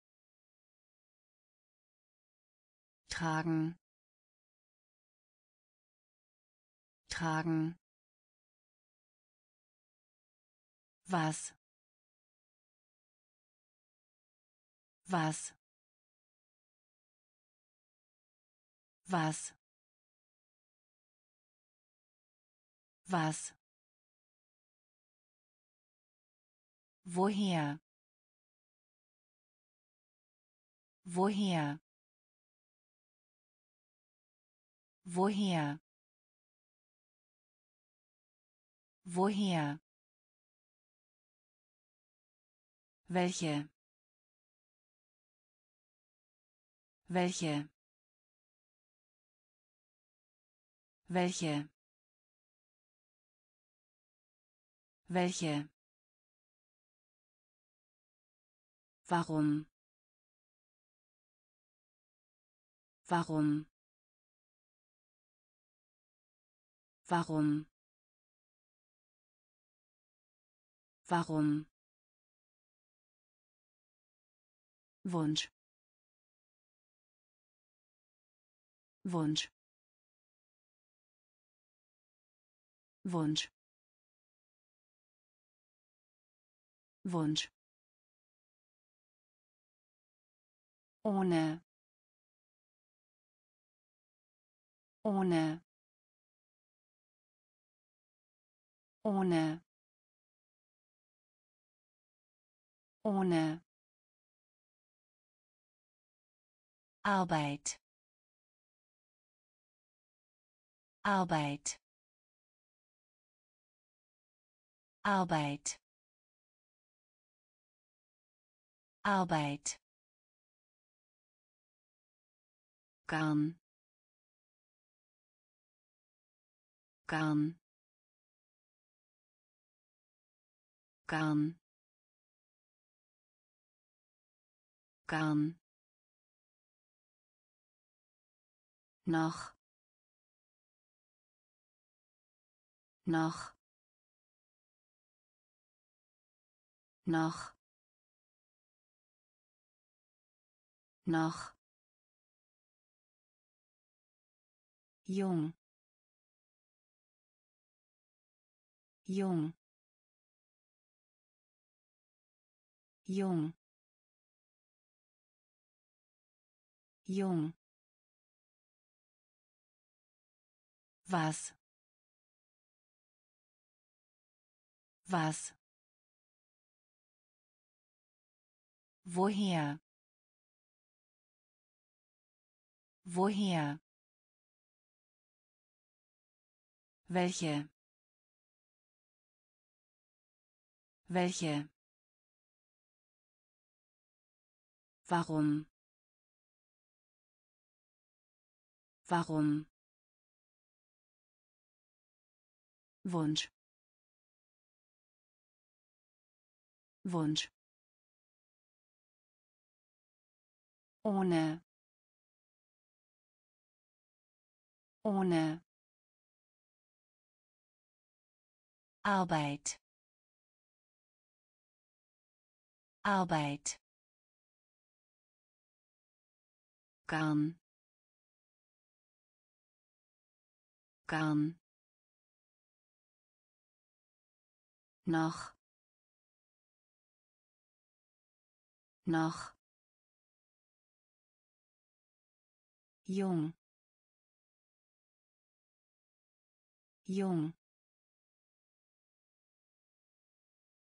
tragen, tragen, was, was, was, was, woher, woher, woher, woher, welche, welche, welche, welche, warum, warum, warum, warum, Wunsch, Wunsch, Wunsch, Wunsch, ohne, ohne, ohne, ohne, Arbeit, Arbeit, Arbeit, Arbeit, Garn, Garn, Garn, Garn, noch, noch, noch, noch, jung, jung, jung, jung, was, was, woher, woher, welche, welche, warum, warum, Wunsch, Wunsch, ohne, ohne, Arbeit, Arbeit, Garn, Garn, noch, noch, jung, jung,